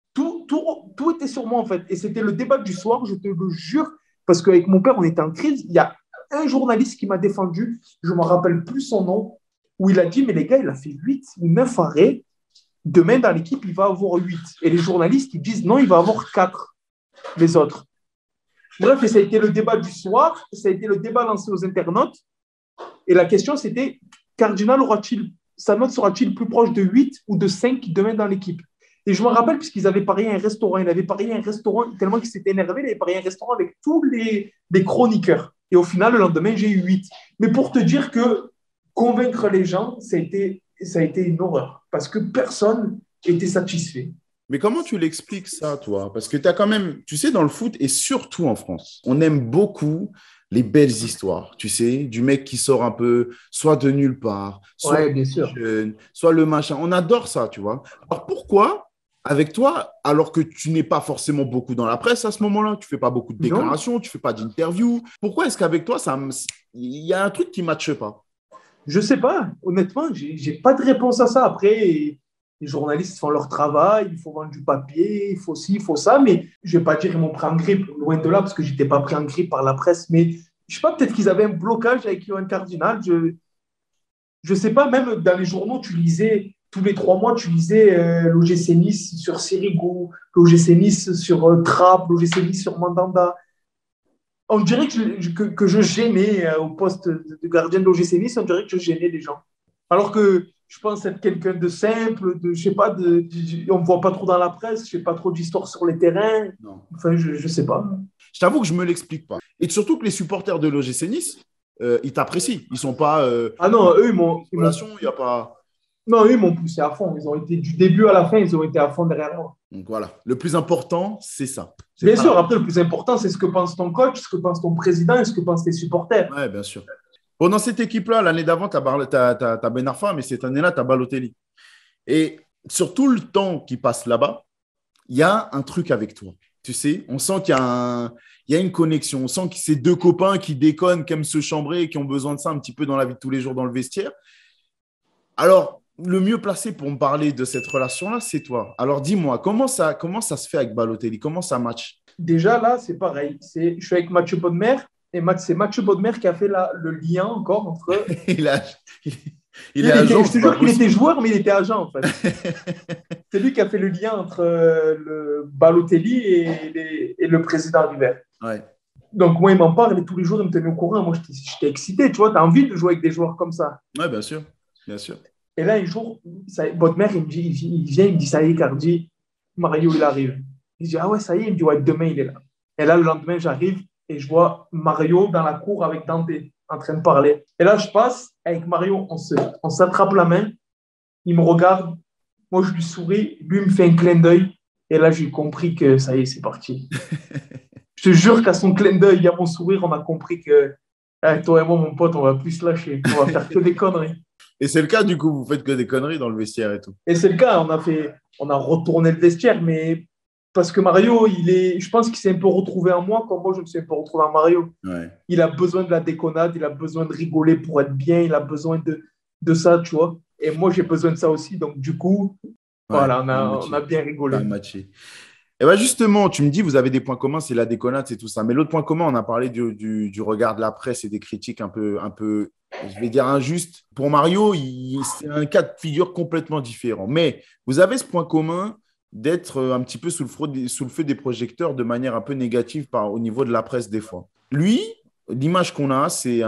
tout était sur moi, en fait. Et c'était le débat du soir, je te le jure, parce qu'avec mon père, on était en crise. Il y a un journaliste qui m'a défendu, je ne me rappelle plus son nom, où il a dit, mais les gars, il a fait 8 ou 9 arrêts. Demain, dans l'équipe, il va avoir 8. Et les journalistes, ils disent, non, il va avoir 4, les autres. Bref, et ça a été le débat du soir, ça a été le débat lancé aux internautes. Et la question, c'était, Cardinal sa note sera-t-il plus proche de 8 ou de 5 demain dans l'équipe? Et je me rappelle, puisqu'ils avaient parié un restaurant, il avait parié un restaurant tellement qu'il s'était énervé, il avait parié un restaurant avec tous les chroniqueurs. Et au final, le lendemain, j'ai eu 8. Mais pour te dire que convaincre les gens, ça a été une horreur, parce que personne n'était satisfait. Mais comment tu l'expliques ça, toi? Parce que tu as quand même, tu sais, dans le foot et surtout en France, on aime beaucoup les belles histoires, tu sais, du mec qui sort un peu, soit de nulle part, soit Ouais, bien sûr. jeune, soit le machin. On adore ça, tu vois. Alors pourquoi, avec toi, alors que tu n'es pas forcément beaucoup dans la presse à ce moment-là, tu fais pas beaucoup de Non, déclarations, tu fais pas d'interviews, pourquoi est-ce qu'avec toi, il y a un truc qui ne matche pas? je sais pas. Honnêtement, j'ai pas de réponse à ça. Après, les journalistes font leur travail, il faut vendre du papier, il faut ci, il faut ça. Mais je vais pas dire qu'ils m'ont pris en grippe, loin de là, parce que j'étais pas pris en grippe par la presse. Mais je sais pas, peut-être qu'ils avaient un blocage avec Johan Cardinal. Je sais pas, même dans les journaux, tu lisais, tous les 3 mois, tu lisais l'OGC Nice sur Sirigu, l'OGC Nice sur Trapp, l'OGC Nice sur Mandanda. On dirait que je gênais au poste de gardien de l'OGC Nice, on dirait que je gênais les gens. Alors que je pense être quelqu'un de simple, je sais pas, on ne me voit pas trop dans la presse, je n'ai pas trop d'histoire sur les terrains. Non. Enfin, je sais pas. Je t'avoue que je me l'explique pas. Et surtout que les supporters de l'OGC Nice, ils t'apprécient. Ils sont pas Ah non, eux, relation, il y a pas. non, eux, ils m'ont poussé à fond. Ils ont été du début à la fin, ils ont été à fond derrière moi. Donc voilà, le plus important, c'est ça. C'est Bien pas sûr, la... après, le plus important, c'est ce que pense ton coach, ce que pense ton président et ce que pensent tes supporters. Ouais, bien sûr. Bon, dans cette équipe-là, l'année d'avant, tu as Ben Arfa, mais cette année-là, tu as Balotelli. Et sur tout le temps qui passe là-bas, il y a un truc avec toi. Tu sais, on sent qu'il y a une connexion. On sent que c'est deux copains qui déconnent, qui aiment se chambrer et qui ont besoin de ça un petit peu dans la vie de tous les jours dans le vestiaire. Alors, le mieux placé pour me parler de cette relation-là, c'est toi. Alors, dis-moi, comment ça se fait avec Balotelli? Comment ça match? Déjà, là, c'est pareil. Je suis avec Mathieu Bodmer et c'est Mathieu Bodmer qui a fait le lien encore entre. il, a, il est agent, Je te c'est pas jure qu'il était possible. joueur, mais il était agent, en fait. C'est lui qui a fait le lien entre le Balotelli et le président River. Ouais, Donc, moi, il m'en parle et tous les jours, il me tenait au courant. Moi, j'étais excité, tu vois, tu as envie de jouer avec des joueurs comme ça. ouais, bien sûr. Bien sûr. Et là, un jour, Bodmer, il vient, il me dit, ça y est, Cardi, Mario, il arrive. Je dis, ah ouais, ça y est, il me dit, ouais, demain, il est là. Et là, le lendemain, j'arrive et je vois Mario dans la cour avec Dante en train de parler. Et là, je passe avec Mario, on s'attrape la main, il me regarde, moi, je lui souris, lui, il me fait un clin d'œil. Et là, j'ai compris que ça y est, c'est parti. Je te jure qu'à son clin d'œil, à mon sourire, on a compris que toi et moi, mon pote, on va plus se lâcher. On va faire que des conneries. Et c'est le cas, du coup, vous faites que des conneries dans le vestiaire et tout. Et c'est le cas, on a retourné le vestiaire, mais parce que Mario, je pense qu'il s'est un peu retrouvé en moi, comme moi, je me suis un peu retrouvé en Mario. Ouais. Il a besoin de la déconnade, il a besoin de rigoler pour être bien, il a besoin de ça, tu vois. Et moi, j'ai besoin de ça aussi. Donc, du coup, Ouais, voilà, ça a on a matché. bien Ça a rigolé. matché. Et bien justement, tu me dis, vous avez des points communs, c'est la déconnade, c'est tout ça. Mais l'autre point commun, on a parlé du regard de la presse et des critiques un peu, je vais dire injustes. Pour Mario, c'est un cas de figure complètement différent. Mais vous avez ce point commun d'être un petit peu sous le feu des projecteurs de manière un peu négative au niveau de la presse des fois. Lui, l'image qu'on a, c'est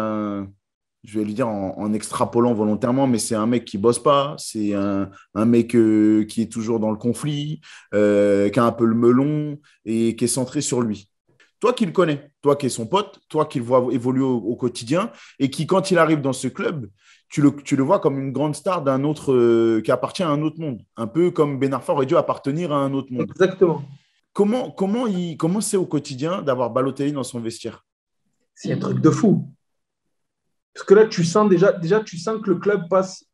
je vais lui dire en extrapolant volontairement, mais c'est un mec qui bosse pas, c'est un mec qui est toujours dans le conflit, qui a un peu le melon et qui est centré sur lui. Toi qui le connais, toi qui es son pote, toi qui le vois évoluer au quotidien et qui, quand il arrive dans ce club, tu le vois comme une grande star d'un autre, qui appartient à un autre monde, un peu comme Ben Arfa aurait dû appartenir à un autre monde. Exactement. Comment c'est au quotidien d'avoir Balotelli dans son vestiaire? C'est un truc de fou. Parce que là, tu sens déjà tu sens que le club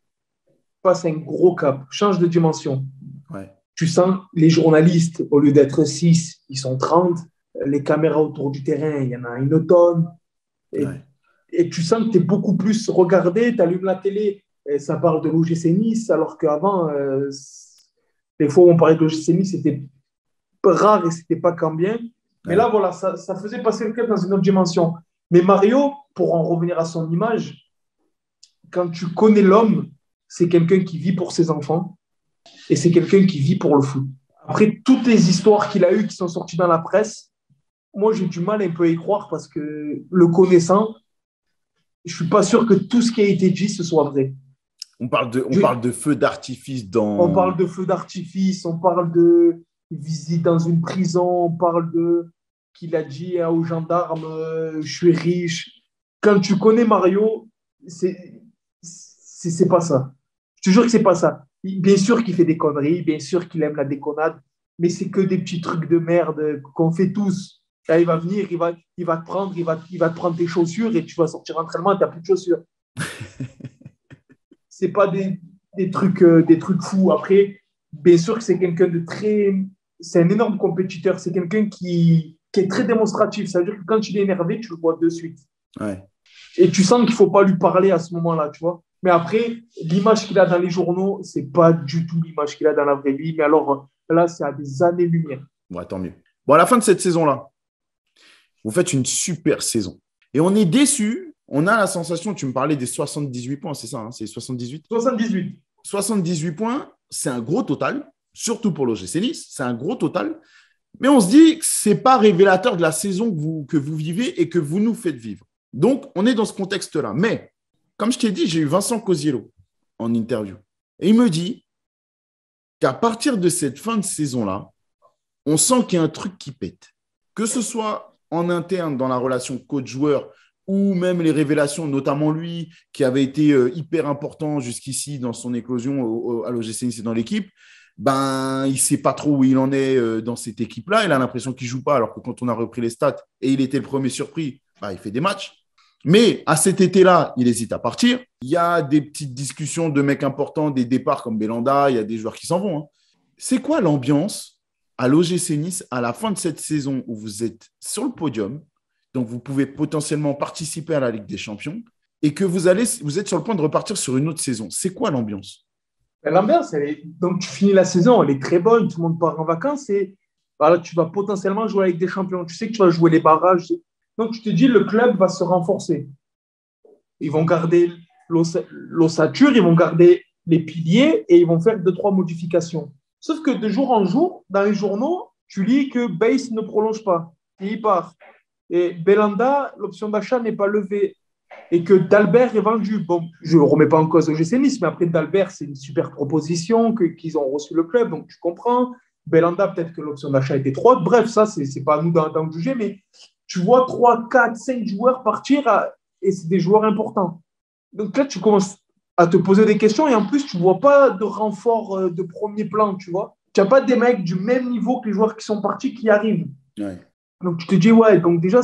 passe un gros cap, change de dimension. Ouais. Tu sens les journalistes, au lieu d'être 6, ils sont 30. Les caméras autour du terrain, il y en a une tonne. Et, Ouais. et tu sens que tu es beaucoup plus regardé, tu allumes la télé, et ça parle de l'OGC Nice, alors qu'avant, les fois où on parlait de l'OGC Nice, c'était rare et c'était pas quand bien. Mais Ouais. là, voilà, ça faisait passer le club dans une autre dimension. Mais Mario, pour en revenir à son image, quand tu connais l'homme, c'est quelqu'un qui vit pour ses enfants et c'est quelqu'un qui vit pour le foot. Après, toutes les histoires qu'il a eues qui sont sorties dans la presse, moi, j'ai du mal un peu à y croire parce que le connaissant, je ne suis pas sûr que tout ce qui a été dit, ce soit vrai. On parle de feu d'artifice On dans. parle de feux d'artifice, on parle de visite dans une prison, on parle de qu'il a dit aux gendarmes je suis riche. Quand tu connais Mario, c'est pas ça. Je te jure que c'est pas ça. Bien sûr qu'il fait des conneries, bien sûr qu'il aime la déconnade, mais c'est que des petits trucs de merde qu'on fait tous. Là, il va venir, il va te prendre, il va te prendre tes chaussures et tu vas sortir d'entraînement et tu n'as plus de chaussures. C'est pas des trucs fous. Après, bien sûr que c'est quelqu'un de très. C'est un énorme compétiteur. C'est quelqu'un qui est très démonstratif. Ça veut dire que quand il est énervé, tu le vois de suite. Ouais. Et tu sens qu'il ne faut pas lui parler à ce moment-là, tu vois. Mais après, l'image qu'il a dans les journaux, ce n'est pas du tout l'image qu'il a dans la vraie vie. Mais alors là, c'est à des années-lumière. Ouais, tant mieux. Bon, à la fin de cette saison-là, vous faites une super saison. Et on est déçus. On a la sensation, tu me parlais des 78 points, c'est ça, hein, c'est 78 78. 78 points, c'est un gros total, surtout pour l'OGC Nice, c'est un gros total. Mais on se dit que ce n'est pas révélateur de la saison que vous vivez et que vous nous faites vivre. Donc, on est dans ce contexte-là. Mais, comme je t'ai dit, j'ai eu Vincent Cosiello en interview. Et il me dit qu'à partir de cette fin de saison-là, on sent qu'il y a un truc qui pète. Que ce soit en interne dans la relation coach-joueur ou même les révélations, notamment lui, qui avait été hyper important jusqu'ici dans son éclosion à l'OGC Nice et dans l'équipe, ben, il ne sait pas trop où il en est dans cette équipe-là. Il a l'impression qu'il ne joue pas, alors que quand on a repris les stats et il était le premier surpris, ben, il fait des matchs. Mais à cet été-là, il hésite à partir. Il y a des petites discussions de mecs importants, des départs comme Belanda, il y a des joueurs qui s'en vont. Hein. C'est quoi l'ambiance à l'OGC Nice à la fin de cette saison où vous êtes sur le podium, donc vous pouvez potentiellement participer à la Ligue des Champions et que vous êtes sur le point de repartir sur une autre saison? C'est quoi l'ambiance? L'ambiance, donc tu finis la saison, elle est très bonne, tout le monde part en vacances et voilà, tu vas potentiellement jouer avec des champions. Tu sais que tu vas jouer les barrages. Donc je te dis, le club va se renforcer. Ils vont garder l'ossature, ils vont garder les piliers et ils vont faire 2-3 modifications. Sauf que de jour en jour, dans les journaux, tu lis que Bass ne prolonge pas et il part. Et Belanda, l'option d'achat n'est pas levée. Et que Dalbert est vendu. Bon, je ne remets pas en cause OGC Nice, mais après Dalbert, c'est une super proposition qu'ils ont reçu le club, donc tu comprends. Belanda, peut-être que l'option d'achat était trop haute. Bref, ça, ce n'est pas à nous d'en juger, mais tu vois 3, 4, 5 joueurs partir et c'est des joueurs importants. Donc là, tu commences à te poser des questions et en plus, tu ne vois pas de renfort de premier plan, tu vois. Tu n'as pas des mecs du même niveau que les joueurs qui sont partis qui arrivent. Ouais. Donc tu te dis, ouais, donc déjà,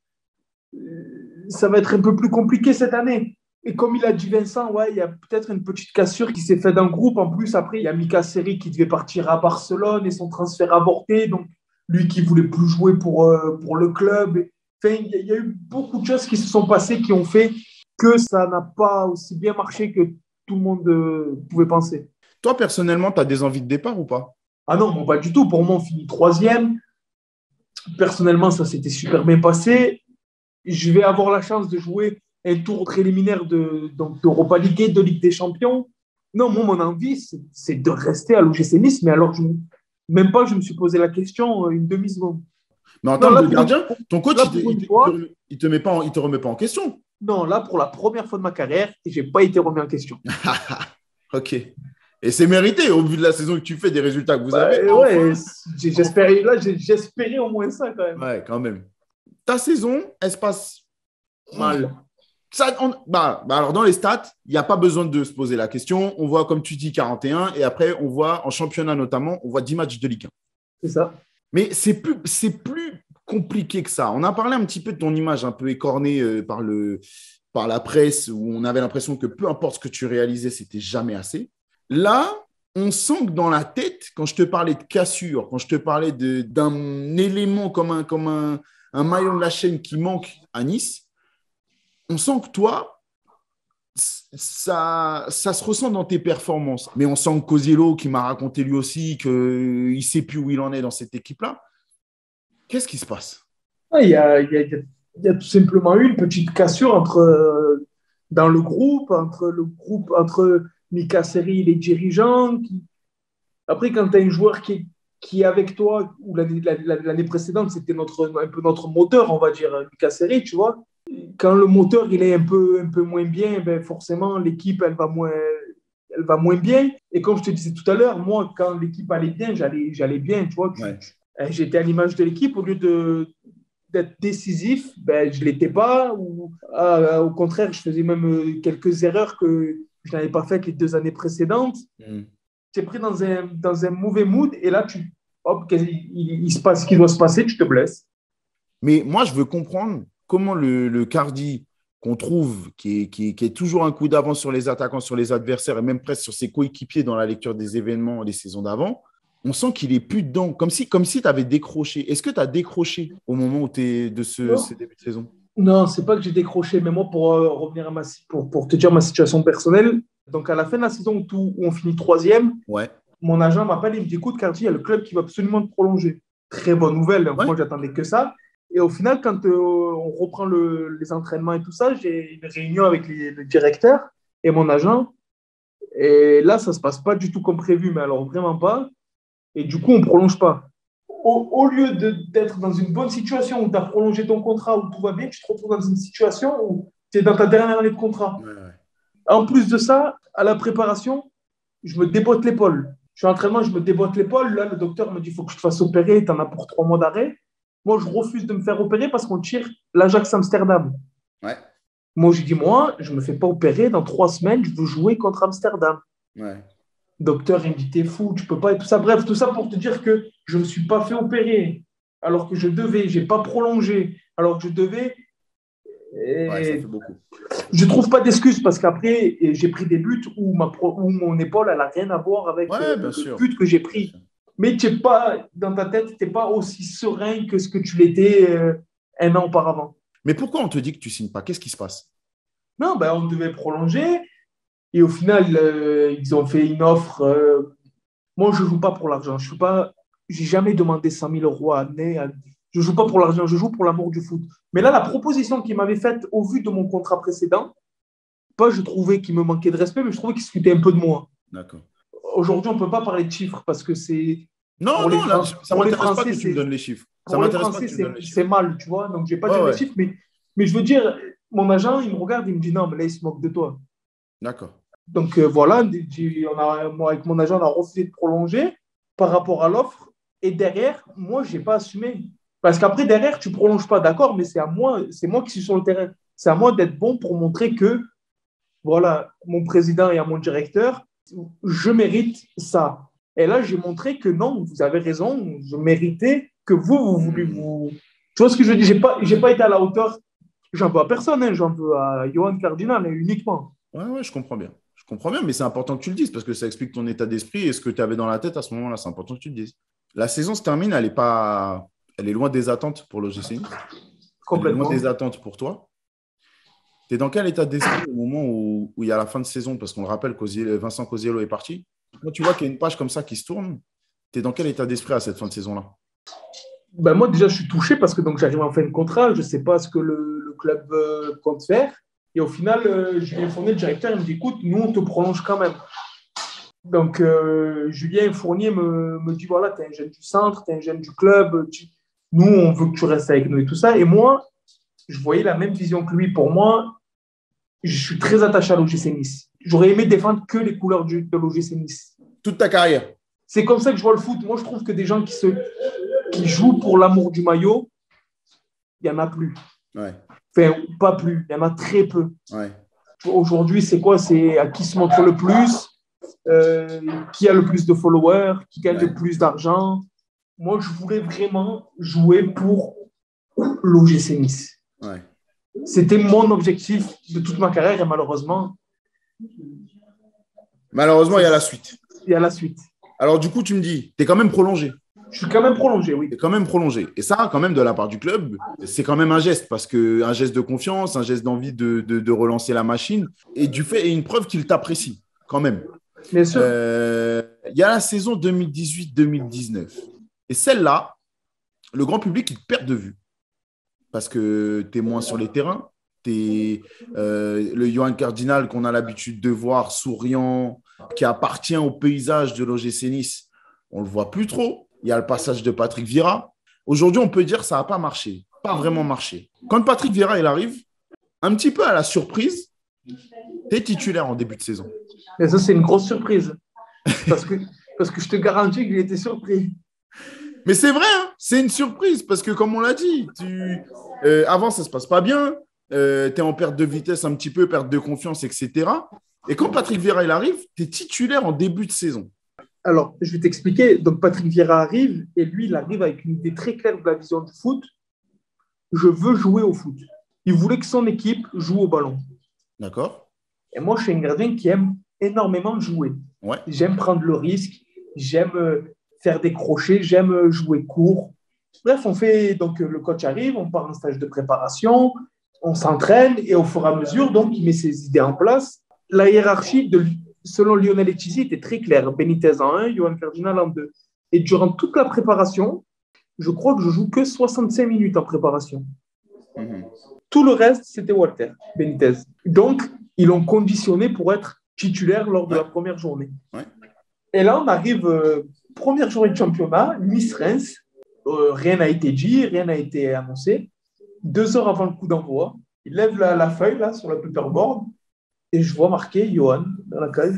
ça va être un peu plus compliqué cette année. Et comme il a dit Vincent, ouais, il y a peut-être une petite cassure qui s'est faite dans le groupe. En plus, après, il y a Mika Seri qui devait partir à Barcelone et son transfert avorté. Donc, lui qui ne voulait plus jouer pour le club. Enfin, il y a eu beaucoup de choses qui se sont passées qui ont fait que ça n'a pas aussi bien marché que tout le monde pouvait penser. Toi, personnellement, tu as des envies de départ ou pas? Ah non, bon, pas du tout. Pour moi, on finit 3e. Personnellement, ça s'était super bien passé. Je vais avoir la chance de jouer un tour préliminaire d'Europa League et de Ligue des Champions. Non, moi, mon envie, c'est de rester à l'OGC Nice. Mais alors, même pas, je me suis posé la question une demi-seconde. Mais en termes de gardien, ton coach, il te remet pas en question. Non, là, pour la première fois de ma carrière, je n'ai pas été remis en question. Ok. Et c'est mérité au vu de la saison que tu fais, des résultats que vous avez. Ouais, j'espérais au moins ça quand même. Ouais, quand même. Ta saison, elle se passe mal. Alors, dans les stats, il n'y a pas besoin de se poser la question. On voit, comme tu dis, 41. Et après, on voit, en championnat notamment, on voit 10 matchs de Ligue 1. C'est ça. Mais c'est plus compliqué que ça. On a parlé un petit peu de ton image un peu écornée par la presse, où on avait l'impression que peu importe ce que tu réalisais, c'était jamais assez. Là, on sent que dans la tête, quand je te parlais de cassure, quand je te parlais d'un élément comme un maillon de la chaîne qui manque à Nice, on sent que toi, ça se ressent dans tes performances. Mais on sent que Cosiello, qui m'a raconté lui aussi qu'il ne sait plus où il en est dans cette équipe-là. Qu'est-ce qui se passe? Il y a tout simplement eu une petite cassure dans le groupe, entre Mika Seri et les dirigeants. Après, quand tu as un joueur qui est avec toi, ou l'année précédente, c'était un peu notre moteur, on va dire, Mika Seri, tu vois. Quand le moteur il est un peu moins bien, ben forcément, l'équipe, elle va moins bien. Et comme je te disais tout à l'heure, moi, quand l'équipe allait bien, j'allais bien, tu vois. Ouais. J'étais à l'image de l'équipe. Au lieu d'être décisif, ben, je ne l'étais pas. Au contraire, je faisais même quelques erreurs que je n'avais pas faites les 2 années précédentes. T'es pris dans un mauvais mood et là, hop, il se passe ce qui doit se passer, tu te blesses. Mais moi, je veux comprendre comment le Cardi qu'on trouve, qui est toujours un coup d'avance sur les attaquants, sur les adversaires et même presque sur ses coéquipiers dans la lecture des événements des saisons d'avant, on sent qu'il est plus dedans, comme si tu avais décroché. Est-ce que tu as décroché au moment où tu es de ce début de saison? Non, c'est pas que j'ai décroché, mais moi, pour revenir à pour te dire ma situation personnelle, donc à la fin de la saison où on finit troisième, Ouais. mon agent m'appelle, il me dit, écoute, Cardi, il y a le club qui va absolument te prolonger. Très bonne nouvelle, donc Ouais. moi, j'attendais que ça. Et au final, quand on reprend les entraînements et tout ça, j'ai une réunion avec le directeur et mon agent. Et là, ça ne se passe pas du tout comme prévu, mais alors vraiment pas. Et du coup, on ne prolonge pas. Au lieu d'être dans une bonne situation où tu as prolongé ton contrat, où tout va bien, tu te retrouves dans une situation où tu es dans ta dernière année de contrat. Ouais. En plus de ça, à la préparation, je me déboîte l'épaule. Je suis en entraînement, je me déboîte l'épaule. Là, le docteur me dit il faut que je te fasses opérer, tu en as pour 3 mois d'arrêt. Moi, je refuse de me faire opérer parce qu'on tire l'Ajax Amsterdam. Ouais. Moi, je dis moi, je ne me fais pas opérer. Dans 3 semaines, je veux jouer contre Amsterdam. Ouais. Docteur, il me dit t'es fou, tu peux pas, et tout ça. Bref, tout ça pour te dire que je ne me suis pas fait opérer alors que je devais, j'ai pas prolongé alors que je devais. Ouais, ça Et fait beaucoup. je trouve pas d'excuses parce qu'après, j'ai pris des buts où mon épaule, elle a rien à voir avec Ouais, bien le sûr. but que j'ai Bien pris. sûr. Mais tu n'es pas, dans ta tête, tu n'es pas aussi serein que ce que tu l'étais un an auparavant. Mais pourquoi on te dit que tu signes pas? Qu'est-ce qui se passe? Non, ben, on devait prolonger et au final, ils ont fait une offre. Moi, je ne joue pas pour l'argent. Je n'ai jamais demandé 100 000 euros à année. Je ne joue pas pour l'argent, je joue pour l'amour du foot. Mais là, la proposition qu'ils m'avaient faite au vu de mon contrat précédent, pas je trouvais qu'il me manquait de respect, mais je trouvais qu'il se foutait un peu de moi. D'accord. Aujourd'hui, on ne peut pas parler de chiffres parce que c'est Non, non, là, ça Pour les m'intéresse pas Français, que tu me donnes les chiffres. Ça pour les m'intéresse pas Français, que tu me donnes les c'est chiffres. mal, tu vois. Donc, je ne vais pas Ouais, dire les ouais. chiffres, mais je veux dire, mon agent, il me regarde, il me dit non, mais là, il se moque de toi. D'accord. Donc, voilà, moi, avec mon agent, on a refusé de prolonger par rapport à l'offre. Et derrière, moi, je n'ai pas assumé. Parce qu'après, derrière, tu ne prolonges pas, d'accord, mais c'est moi qui suis sur le terrain. C'est à moi d'être bon pour montrer que, voilà, mon président et à mon directeur, je mérite ça. Et là, j'ai montré que non, vous avez raison, je méritais que vous voulez vous. Tu vois ce que je dis? J'ai pas été à la hauteur. J'en veux à personne, hein, j'en veux à Johan Cardinal uniquement. Ouais, ouais, je comprends bien. Je comprends bien, mais c'est important que tu le dises parce que ça explique ton état d'esprit et ce que tu avais dans la tête à ce moment-là. C'est important que tu le dises. La saison se termine, elle est loin des attentes pour l'OGC Nice. Elle est loin Complètement. des attentes pour toi. Tu es dans quel état d'esprit au moment où il y a la fin de saison? Parce qu'on le rappelle, Vincent Cosiello est parti. Quand tu vois qu'il y a une page comme ça qui se tourne, tu es dans quel état d'esprit à cette fin de saison-là? Ben moi, déjà, je suis touché parce que donc, j'arrive en fin de contrat. Je ne sais pas ce que le club compte faire. Et au final, Julien Fournier, le directeur, il me dit écoute, nous, on te prolonge quand même. Donc, Julien Fournier me dit voilà, tu es un jeune du centre, tu es un jeune du club. Nous, on veut que tu restes avec nous et tout ça. Et moi, je voyais la même vision que lui. Pour moi, je suis très attaché à l'OGC Nice. J'aurais aimé défendre que les couleurs de l'OGC Nice. Toute ta carrière. C'est comme ça que je vois le foot. Moi, je trouve que des gens qui jouent pour l'amour du maillot, il n'y en a plus. Ouais. Enfin, pas plus. Il y en a très peu. Ouais. Aujourd'hui, c'est quoi? C'est à qui se montre le plus, qui a le plus de followers, qui gagne le plus d'argent. Moi, je voulais vraiment jouer pour l'OGC Nice. Ouais. C'était mon objectif de toute ma carrière et malheureusement, il y a la suite. Il y a la suite. Alors, du coup, tu me dis, tu es quand même prolongé. Je suis quand même prolongé, oui. Tu es quand même prolongé. Et ça, quand même, de la part du club, c'est quand même un geste, parce qu'un geste de confiance, un geste d'envie de relancer la machine, et du fait, et une preuve qu'il t'apprécie, quand même. Bien sûr. Il y a la saison 2018-2019. Et celle-là, le grand public, il te perd de vue. Parce que tu es moins sur les terrains. Tu es le Johan Cardinal qu'on a l'habitude de voir souriant, qui appartient au paysage de l'OGC Nice. On ne le voit plus trop. Il y a le passage de Patrick Vieira. Aujourd'hui, on peut dire que ça n'a pas marché. Pas vraiment marché. Quand Patrick Vieira il arrive, un petit peu à la surprise, tu es titulaire en début de saison. Et ça, c'est une grosse surprise. Parce que je te garantis qu'il était surpris. Mais c'est vrai, hein, c'est une surprise parce que, comme on l'a dit, avant, ça ne se passe pas bien. Tu es en perte de vitesse un petit peu, perte de confiance, etc. Et quand Patrick Vieira il arrive, tu es titulaire en début de saison. Alors, je vais t'expliquer. Donc, Patrick Vieira arrive et lui, il arrive avec une idée très claire de la vision du foot. Je veux jouer au foot. Il voulait que son équipe joue au ballon. D'accord. Et moi, je suis un gardien qui aime énormément jouer. Ouais. J'aime prendre le risque, j'aime faire des crochets, j'aime jouer court. Bref, le coach arrive, on part en stage de préparation, on s'entraîne et au fur et à mesure, donc, il met ses idées en place. La hiérarchie, selon Lionel Etchizy, était très claire. Benitez en 1, Johan Cardinal en 2. Et durant toute la préparation, je crois que je joue que 65 minutes en préparation. Tout le reste, c'était Walter Benitez. Donc, ils l'ont conditionné pour être titulaire lors de la première journée. Ouais. Et là, on arrive, première journée de championnat, Nice-Reims. Rien n'a été dit, rien n'a été annoncé. 2 heures avant le coup d'envoi, il lève la feuille là, sur la paperboard et je vois marqué Johan dans la case.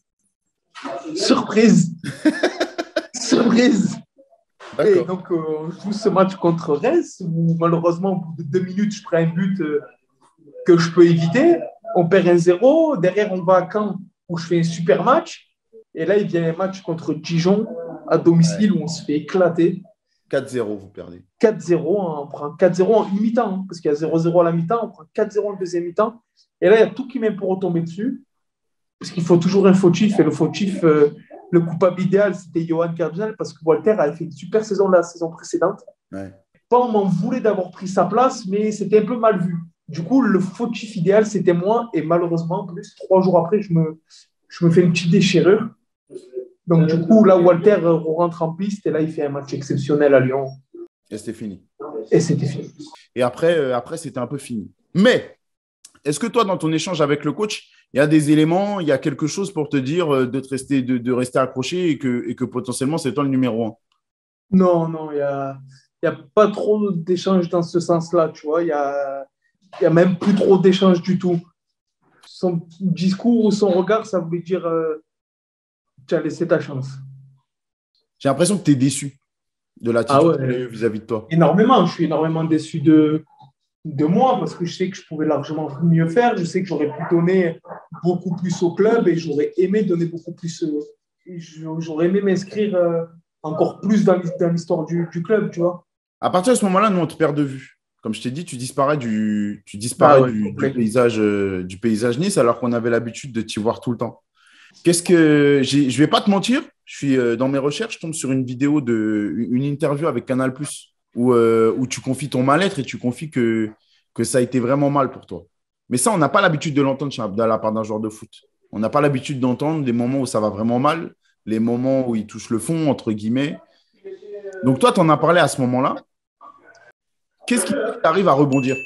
Surprise. Surprise. D'accord. Et donc, on joue ce match contre Reims où malheureusement, au bout de 2 minutes, je prends un but que je peux éviter. On perd 1-0. Derrière, on va à Caen où je fais un super match. Et là, il vient un match contre Dijon à domicile où on se fait éclater. 4-0, vous perdez. 4-0, on prend 4-0 en une mi-temps, parce qu'il y a 0-0 à la mi-temps, on prend 4-0 en deuxième mi-temps. Et là, il y a tout qui m'est pour retomber dessus, parce qu'il faut toujours un fautif. Et le fautif, le coupable idéal, c'était Johan Cardinal, parce que Walter avait fait une super saison la saison précédente. Ouais. Pas on m'en voulait d'avoir pris sa place, mais c'était un peu mal vu. Du coup, le fautif idéal, c'était moi. Et malheureusement, plus 3 jours après, je me fais une petite déchirure. Donc, du coup, là, Walter rentre en piste et là, il fait un match exceptionnel à Lyon. Et c'était fini. Et c'était fini. Et après, c'était un peu fini. Mais, est-ce que toi, dans ton échange avec le coach, il y a des éléments, il y a quelque chose pour te dire de rester accroché et que potentiellement, c'est toi le numéro 1? Non, il y a pas trop d'échanges dans ce sens-là, tu vois. Il y a même plus trop d'échanges du tout. Son discours ou son regard, ça voulait dire tu as laissé ta chance. J'ai l'impression que tu es déçu de l'attitude qu'il a eu vis-à-vis de toi. Énormément. Je suis énormément déçu de moi parce que je sais que je pouvais largement mieux faire. Je sais que j'aurais pu donner beaucoup plus au club et j'aurais aimé donner beaucoup plus. J'aurais aimé m'inscrire encore plus dans l'histoire du club, tu vois. À partir de ce moment-là, nous, on te perd de vue. Comme je t'ai dit, tu disparais du paysage Nice alors qu'on avait l'habitude de t'y voir tout le temps. Je vais pas te mentir, je suis dans mes recherches, je tombe sur une vidéo une interview avec Canal+, où tu confies ton mal-être et tu confies que ça a été vraiment mal pour toi. Mais ça, on n'a pas l'habitude de l'entendre de la part d'un joueur de foot. On n'a pas l'habitude d'entendre des moments où ça va vraiment mal, les moments où il touche le fond, entre guillemets. Donc toi, tu en as parlé à ce moment-là. Qu'est-ce qui t'arrive à rebondir?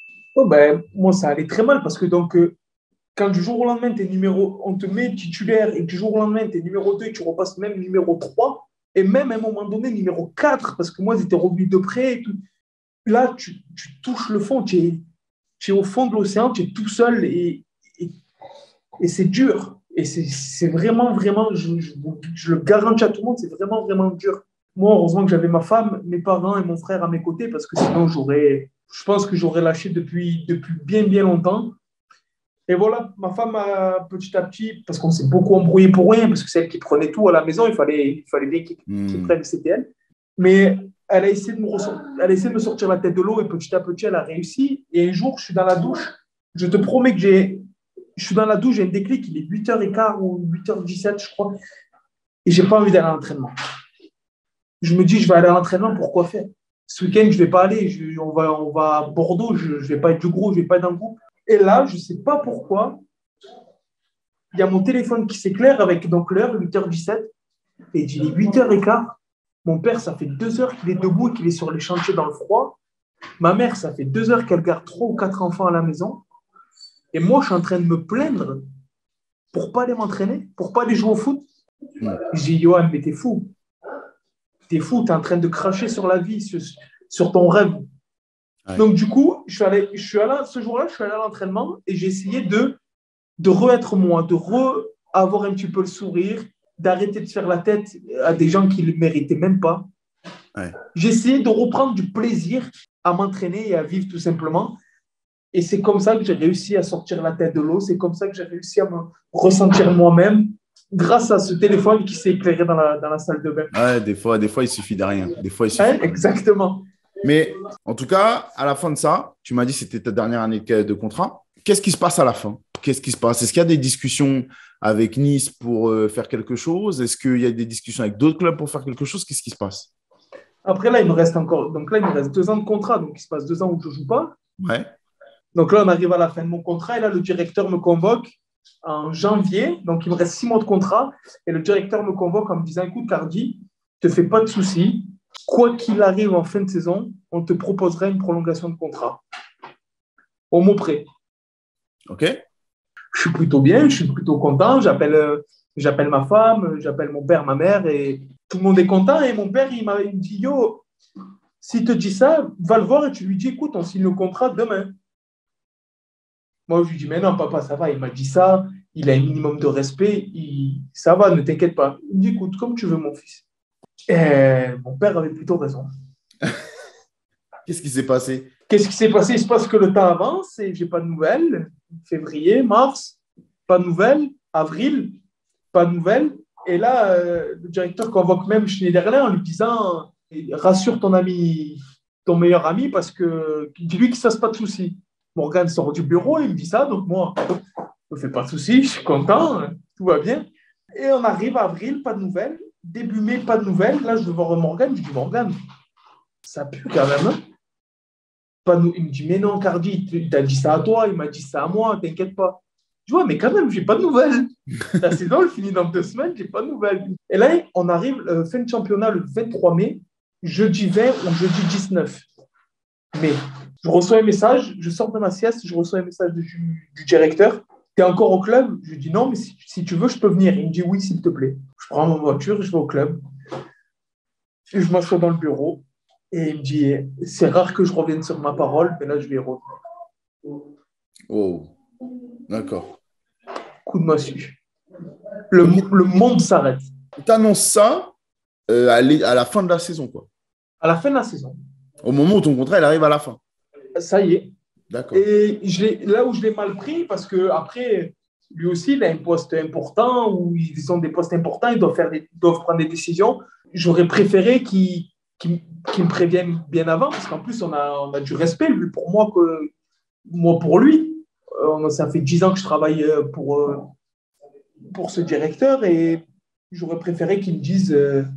Moi, ça allait très mal parce que donc, quand du jour au lendemain, on te met titulaire et du jour au lendemain, tu es numéro 2 et tu repasses même numéro 3 et même à un moment donné, numéro 4 parce que moi, j'étais revenu de près et tout. Là, tu touches le fond, tu es au fond de l'océan, tu es tout seul et c'est dur. Et c'est vraiment, vraiment, je le garantis à tout le monde, c'est vraiment, vraiment dur. Moi, heureusement que j'avais ma femme, mes parents et mon frère à mes côtés parce que sinon, je pense que j'aurais lâché depuis bien, bien longtemps. Et voilà, ma femme, petit à petit, parce qu'on s'est beaucoup embrouillé pour rien, parce que c'est elle qui prenait tout à la maison, il fallait bien qu'il prenne, c'était elle. Mais elle a essayé de me sortir la tête de l'eau et petit à petit, elle a réussi. Et un jour, je suis dans la douche. Je te promets que je suis dans la douche, j'ai un déclic, il est 8h15 ou 8h17, je crois. Et je n'ai pas envie d'aller à l'entraînement. Je me dis, je vais aller à l'entraînement, pourquoi faire? Ce week-end, je ne vais pas aller. On va à Bordeaux, je ne vais pas être du gros, je ne vais pas être dans le groupe. Et là, je ne sais pas pourquoi, il y a mon téléphone qui s'éclaire avec donc l'heure, 8h17. Et il est 8h15. Mon père, ça fait 2 heures qu'il est debout et qu'il est sur les chantiers dans le froid. Ma mère, ça fait 2 heures qu'elle garde 3 ou 4 enfants à la maison. Et moi, je suis en train de me plaindre pour ne pas aller m'entraîner, pour ne pas aller jouer au foot. Je dis, Johan, mais t'es fou. T'es fou, t'es en train de cracher sur la vie, sur ton rêve. Ouais. Donc, du coup, ce jour-là, je suis allé à l'entraînement et j'ai essayé de re-être moi, de avoir un petit peu le sourire, d'arrêter de faire la tête à des gens qui ne le méritaient même pas. Ouais. J'ai essayé de reprendre du plaisir à m'entraîner et à vivre tout simplement. Et c'est comme ça que j'ai réussi à sortir la tête de l'eau. C'est comme ça que j'ai réussi à me ressentir moi-même grâce à ce téléphone qui s'est éclairé dans la salle de bain. Ouais, des fois, il suffit de rien. Des fois, il suffit de rien. Exactement. Mais en tout cas, à la fin de ça, tu m'as dit que c'était ta dernière année de contrat. Qu'est-ce qui se passe à la fin? Qu'est-ce qui se passe? Est-ce qu'il y a des discussions avec Nice pour faire quelque chose? Est-ce qu'il y a des discussions avec d'autres clubs pour faire quelque chose? Qu'est-ce qui se passe? Après, là, il me reste encore. Donc là, il me reste 2 ans de contrat. Donc, il se passe 2 ans où je ne joue pas. Ouais. Donc là, on arrive à la fin de mon contrat. Et là, le directeur me convoque en janvier. Donc, il me reste 6 mois de contrat. Et le directeur me convoque en me disant, écoute, Cardi, ne te fais pas de soucis. Quoi qu'il arrive en fin de saison, on te proposera une prolongation de contrat. Au mot près. OK. Je suis plutôt bien, je suis plutôt content. J'appelle ma femme, j'appelle mon père, ma mère, et tout le monde est content. Et mon père, il me dit, yo, s'il te dit ça, va le voir et tu lui dis, écoute, on signe le contrat demain. Moi, je lui dis, mais non, papa, ça va. Il m'a dit ça, il a un minimum de respect, ça va, ne t'inquiète pas. Il me dit, écoute, comme tu veux, mon fils. Et mon père avait plutôt raison. Qu'est-ce qui s'est passé? Qu'est-ce qui s'est passé? Il se passe que le temps avance et je n'ai pas de nouvelles. Février, mars, pas de nouvelles. Avril, pas de nouvelles. Et là, le directeur convoque même Schneiderlin en lui disant, rassure ton ami, ton meilleur ami, parce que dis-lui qu'il ne se fasse pas de soucis. Morgan sort du bureau, il me dit ça, donc moi, je ne me fais pas de soucis, je suis content, tout va bien. Et on arrive à avril, pas de nouvelles. Début mai, pas de nouvelles. Là, je vais voir Morgan, je dis, Morgan, ça pue quand même, hein. Il me dit, mais non, Cardi, il t'a dit ça à toi, il m'a dit ça à moi, t'inquiète pas. Je vois, mais quand même, j'ai pas de nouvelles. La saison, elle finit dans 2 semaines, j'ai pas de nouvelles. Et là, on arrive, fin de championnat le 23 mai, jeudi 20 ou jeudi 19 mai. Je reçois un message, je sors de ma sieste, je reçois un message du directeur. Tu es encore au club? Je lui dis non, mais si tu veux, je peux venir. Il me dit oui, s'il te plaît. Je prends ma voiture, je vais au club. Je m'assois dans le bureau. Et il me dit, c'est rare que je revienne sur ma parole, mais là, je vais revenir. Oh, d'accord. Coup de massue. Le monde s'arrête. Tu annonces ça à la fin de la saison, quoi. À la fin de la saison. Au moment où ton contrat, il arrive à la fin. Ça y est. D'accord. Et là où je l'ai mal pris, parce qu'après, lui aussi, il a un poste important, où ils ont des postes importants, ils doivent prendre des décisions. J'aurais préféré qu'il me prévienne bien avant, parce qu'en plus, on a du respect, lui pour moi, que moi pour lui. Ça fait 10 ans que je travaille pour ce directeur, et j'aurais préféré qu'il me dise de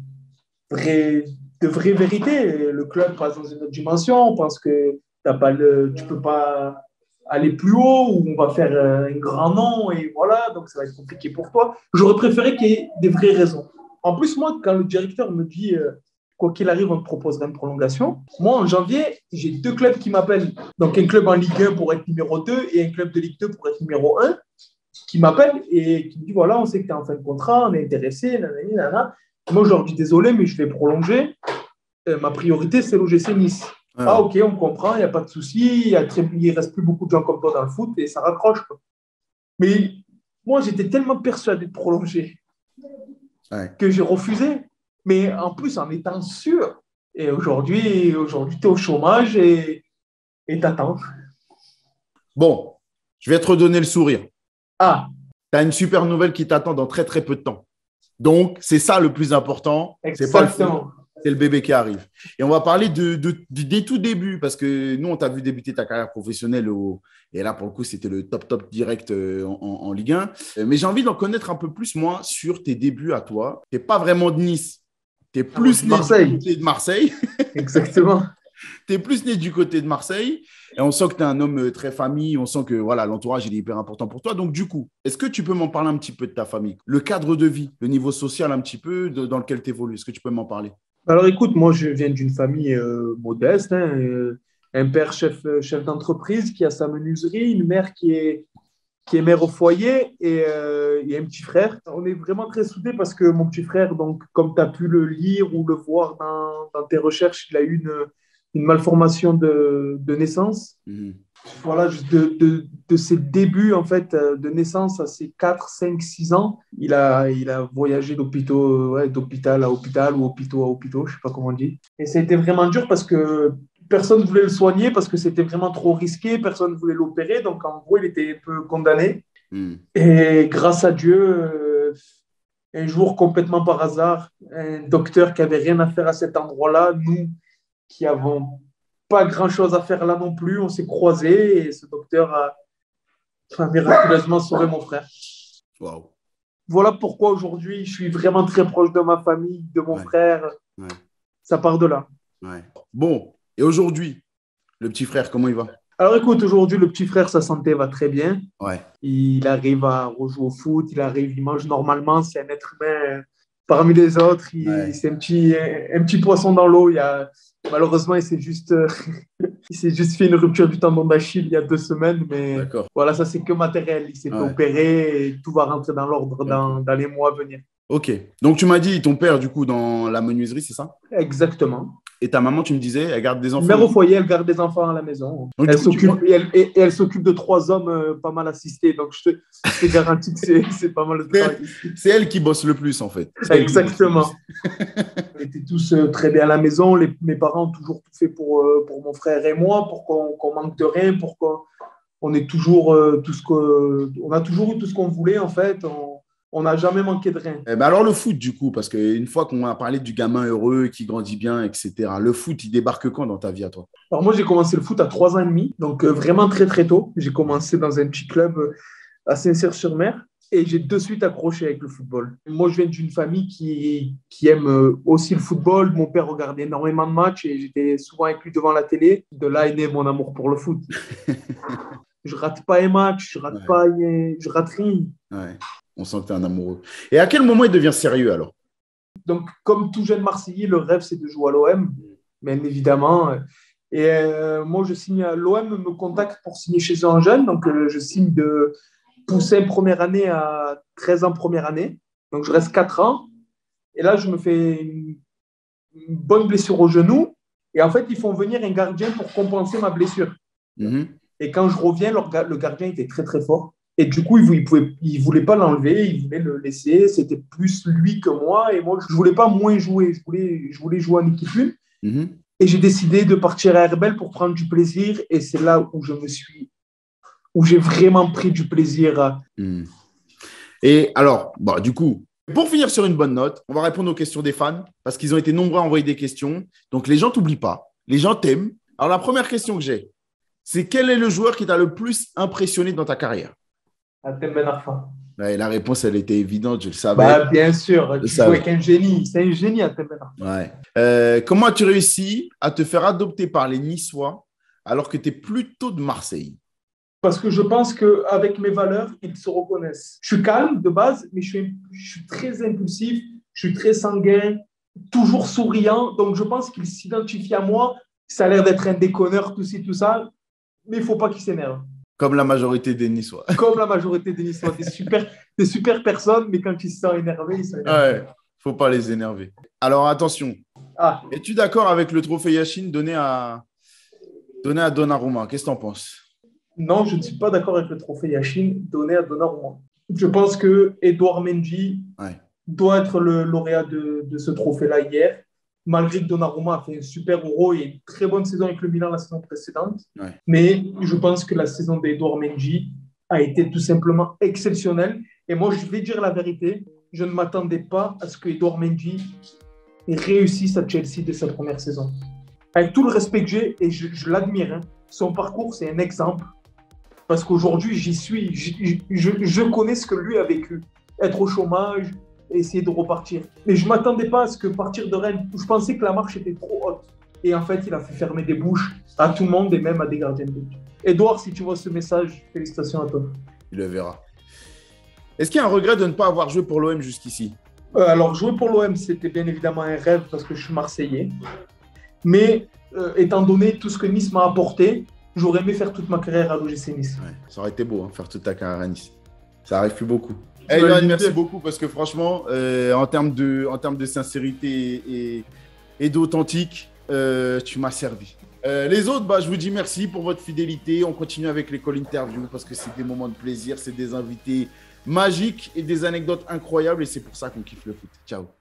vraies vérités. Le club passe dans une autre dimension, on pense que tu ne peux pas aller plus haut, ou on va faire un grand nom, et voilà, donc ça va être compliqué pour toi. J'aurais préféré qu'il y ait des vraies raisons. En plus, moi, quand le directeur me dit quoi qu'il arrive, on te proposera une prolongation, moi, en janvier, j'ai 2 clubs qui m'appellent. Donc, un club en Ligue 1 pour être numéro 2 et un club de Ligue 2 pour être numéro 1, qui m'appellent et qui me dit voilà, on sait que tu es en fin de contrat, on est intéressé, nanani, nanana. Moi, je leur dis désolé, mais je vais prolonger. Ma priorité, c'est l'OGC Nice. Ah, ok, on comprend, il n'y a pas de souci. Il ne reste plus beaucoup de gens comme toi dans le foot et ça raccroche, quoi. Mais moi, j'étais tellement persuadé de prolonger que j'ai refusé. Mais en plus, en étant sûr. Et aujourd'hui, tu es au chômage et t'attends. Bon, je vais te redonner le sourire. Ah. Tu as une super nouvelle qui t'attend dans très, très peu de temps. Donc, c'est ça le plus important. C'est pas le foot, c'est le bébé qui arrive. Et on va parler des tout débuts, parce que nous, on t'a vu débuter ta carrière professionnelle et là, pour le coup, c'était le top direct en Ligue 1. Mais j'ai envie d'en connaître un peu plus, moi, sur tes débuts à toi. Tu n'es pas vraiment de Nice. Tu es plus né du côté de Marseille. Exactement. Tu es plus né du côté de Marseille. Et on sent que tu es un homme très famille. On sent que voilà, l'entourage, il est hyper important pour toi. Donc, du coup, est-ce que tu peux m'en parler un petit peu de ta famille? Le cadre de vie, le niveau social un petit peu dans lequel tu évolues. Est-ce que tu peux m'en parler? Alors, écoute, moi, je viens d'une famille modeste. Un père chef d'entreprise qui a sa menuiserie, une mère qui est mère au foyer et un petit frère. On est vraiment très soudés parce que mon petit frère, donc, comme tu as pu le lire ou le voir dans tes recherches, il a eu une malformation de naissance. Mmh. Voilà, juste de ses débuts, en fait, de naissance à ses 4, 5, 6 ans, il a voyagé d'hôpital à hôpital ou hôpitaux à hôpitaux, je ne sais pas comment on dit. Et ça a été vraiment dur parce que personne ne voulait le soigner parce que c'était vraiment trop risqué, personne ne voulait l'opérer, donc en gros, il était un peu condamné. Et grâce à Dieu, un jour, complètement par hasard, un docteur qui avait rien à faire à cet endroit-là, nous qui avons pas grand-chose à faire là non plus, on s'est croisés et ce docteur a miraculeusement sauvé mon frère. Waouh. Voilà pourquoi aujourd'hui, je suis vraiment très proche de ma famille, de mon frère. Ouais. Ça part de là. Ouais. Bon, et aujourd'hui, le petit frère, comment il va? Alors écoute, aujourd'hui, le petit frère, sa santé va très bien. Ouais. Il arrive à rejouer au foot, il mange normalement, c'est un être humain parmi les autres. C'est un petit poisson dans l'eau. Malheureusement, il s'est juste fait une rupture du tendon d'Achille il y a 2 semaines, mais voilà, ça c'est que matériel. Il s'est fait opérer et tout va rentrer dans l'ordre dans les mois à venir. Ok. Donc tu m'as dit ton père, du coup, dans la menuiserie, c'est ça? Exactement. Et ta maman, tu me disais, elle garde des enfants? Mère au foyer, elle garde des enfants à la maison. Donc, elle s'occupe de 3 hommes pas mal assistés. Donc, je te garantis que c'est pas mal de travail. C'est elle qui bosse le plus, en fait. Exactement. On était tous très bien à la maison. Mes parents ont toujours tout fait pour mon frère et moi, pour qu'on manque de rien, pour qu'on ait toujours on a toujours eu tout ce qu'on voulait, en fait. On n'a jamais manqué de rien. Alors le foot, du coup, parce qu'une fois qu'on a parlé du gamin heureux qui grandit bien, etc., le foot, il débarque quand dans ta vie à toi? Alors moi, j'ai commencé le foot à 3 ans et demi, donc vraiment très très tôt. J'ai commencé dans un petit club à Saint-Cyr-sur-Mer et j'ai de suite accroché avec le football. Moi, je viens d'une famille qui aime aussi le football. Mon père regardait énormément de matchs et j'étais souvent avec lui devant la télé. De là est né mon amour pour le foot. Je rate pas un match, je rate rien. Ouais. On sent que tu es un amoureux. Et à quel moment il devient sérieux alors? Donc, comme tout jeune Marseillais, le rêve, c'est de jouer à l'OM, bien évidemment. Et moi, je signe à l'OM, me contacte pour signer chez eux en jeune. Donc, je signe de poussin première année à 13 ans première année. Donc, je reste 4 ans. Et là, je me fais une bonne blessure au genou. Et en fait, ils font venir un gardien pour compenser ma blessure. Mm-hmm. Et quand je reviens, le gardien était très, très fort. Et du coup, il ne voulait pas l'enlever, il voulait le laisser. C'était plus lui que moi. Et moi, je ne voulais pas moins jouer. Je voulais jouer en équipe 1. Mm-hmm. Et j'ai décidé de partir à Herbel pour prendre du plaisir. Et c'est là où j'ai vraiment pris du plaisir. Et alors, du coup, pour finir sur une bonne note, on va répondre aux questions des fans parce qu'ils ont été nombreux à envoyer des questions. Donc, les gens ne t'oublient pas. Les gens t'aiment. Alors, la première question que j'ai, c'est quel est le joueur qui t'a le plus impressionné dans ta carrière? Hatem Ben Arfa. Ouais, la réponse, elle était évidente, je le savais. Bien sûr, tu joues avec un génie. C'est un génie, Hatem Ben Arfa. Ouais. Comment as-tu réussi à te faire adopter par les Niçois alors que tu es plutôt de Marseille? Parce que je pense qu'avec mes valeurs, ils se reconnaissent. Je suis calme de base, mais je suis très impulsif, je suis très sanguin, toujours souriant. Donc, je pense qu'ils s'identifient à moi. Ça a l'air d'être un déconneur, tout ci, tout ça, mais il ne faut pas qu'ils s'énervent. Comme la majorité des Niçois. Comme la majorité des Niçois. Des super personnes, mais quand ils se sentent énervés, ils sont énervés. Ouais, il ne faut pas les énerver. Alors, attention. Es-tu d'accord avec le trophée Yachine donné à Donnarumma? Qu'est-ce que tu en penses? Non, je ne suis pas d'accord avec le trophée Yachine donné à Donnarumma. Je pense que Edouard Mendy doit être le lauréat de ce trophée-là hier. Malgré que Donnarumma a fait un super Euro et une très bonne saison avec le Milan la saison précédente. Mais je pense que la saison d'Edouard Mendy a été tout simplement exceptionnelle. Et moi, je vais dire la vérité, je ne m'attendais pas à ce que Edouard Mendy réussisse à Chelsea dès sa première saison. Avec tout le respect que j'ai, et je l'admire, son parcours, c'est un exemple. Parce qu'aujourd'hui, j'y suis. Je connais ce que lui a vécu. Être au chômage, essayer de repartir. Mais je ne m'attendais pas à ce que partir de Rennes, je pensais que la marche était trop haute. Et en fait, il a fait fermer des bouches à tout le monde et même à des gardiens de but. Edouard, si tu vois ce message, félicitations à toi. Il le verra. Est-ce qu'il y a un regret de ne pas avoir joué pour l'OM jusqu'ici? Alors, jouer pour l'OM, c'était bien évidemment un rêve parce que je suis Marseillais. Mais étant donné tout ce que Nice m'a apporté, j'aurais aimé faire toute ma carrière à l'OGC Nice. Ça aurait été beau, faire toute ta carrière à Nice. Ça arrive plus beaucoup. Johan, merci beaucoup parce que franchement, en termes de sincérité et d'authentique, tu m'as servi. Les autres, je vous dis merci pour votre fidélité. On continue avec les call interviews parce que c'est des moments de plaisir, c'est des invités magiques et des anecdotes incroyables et c'est pour ça qu'on kiffe le foot. Ciao.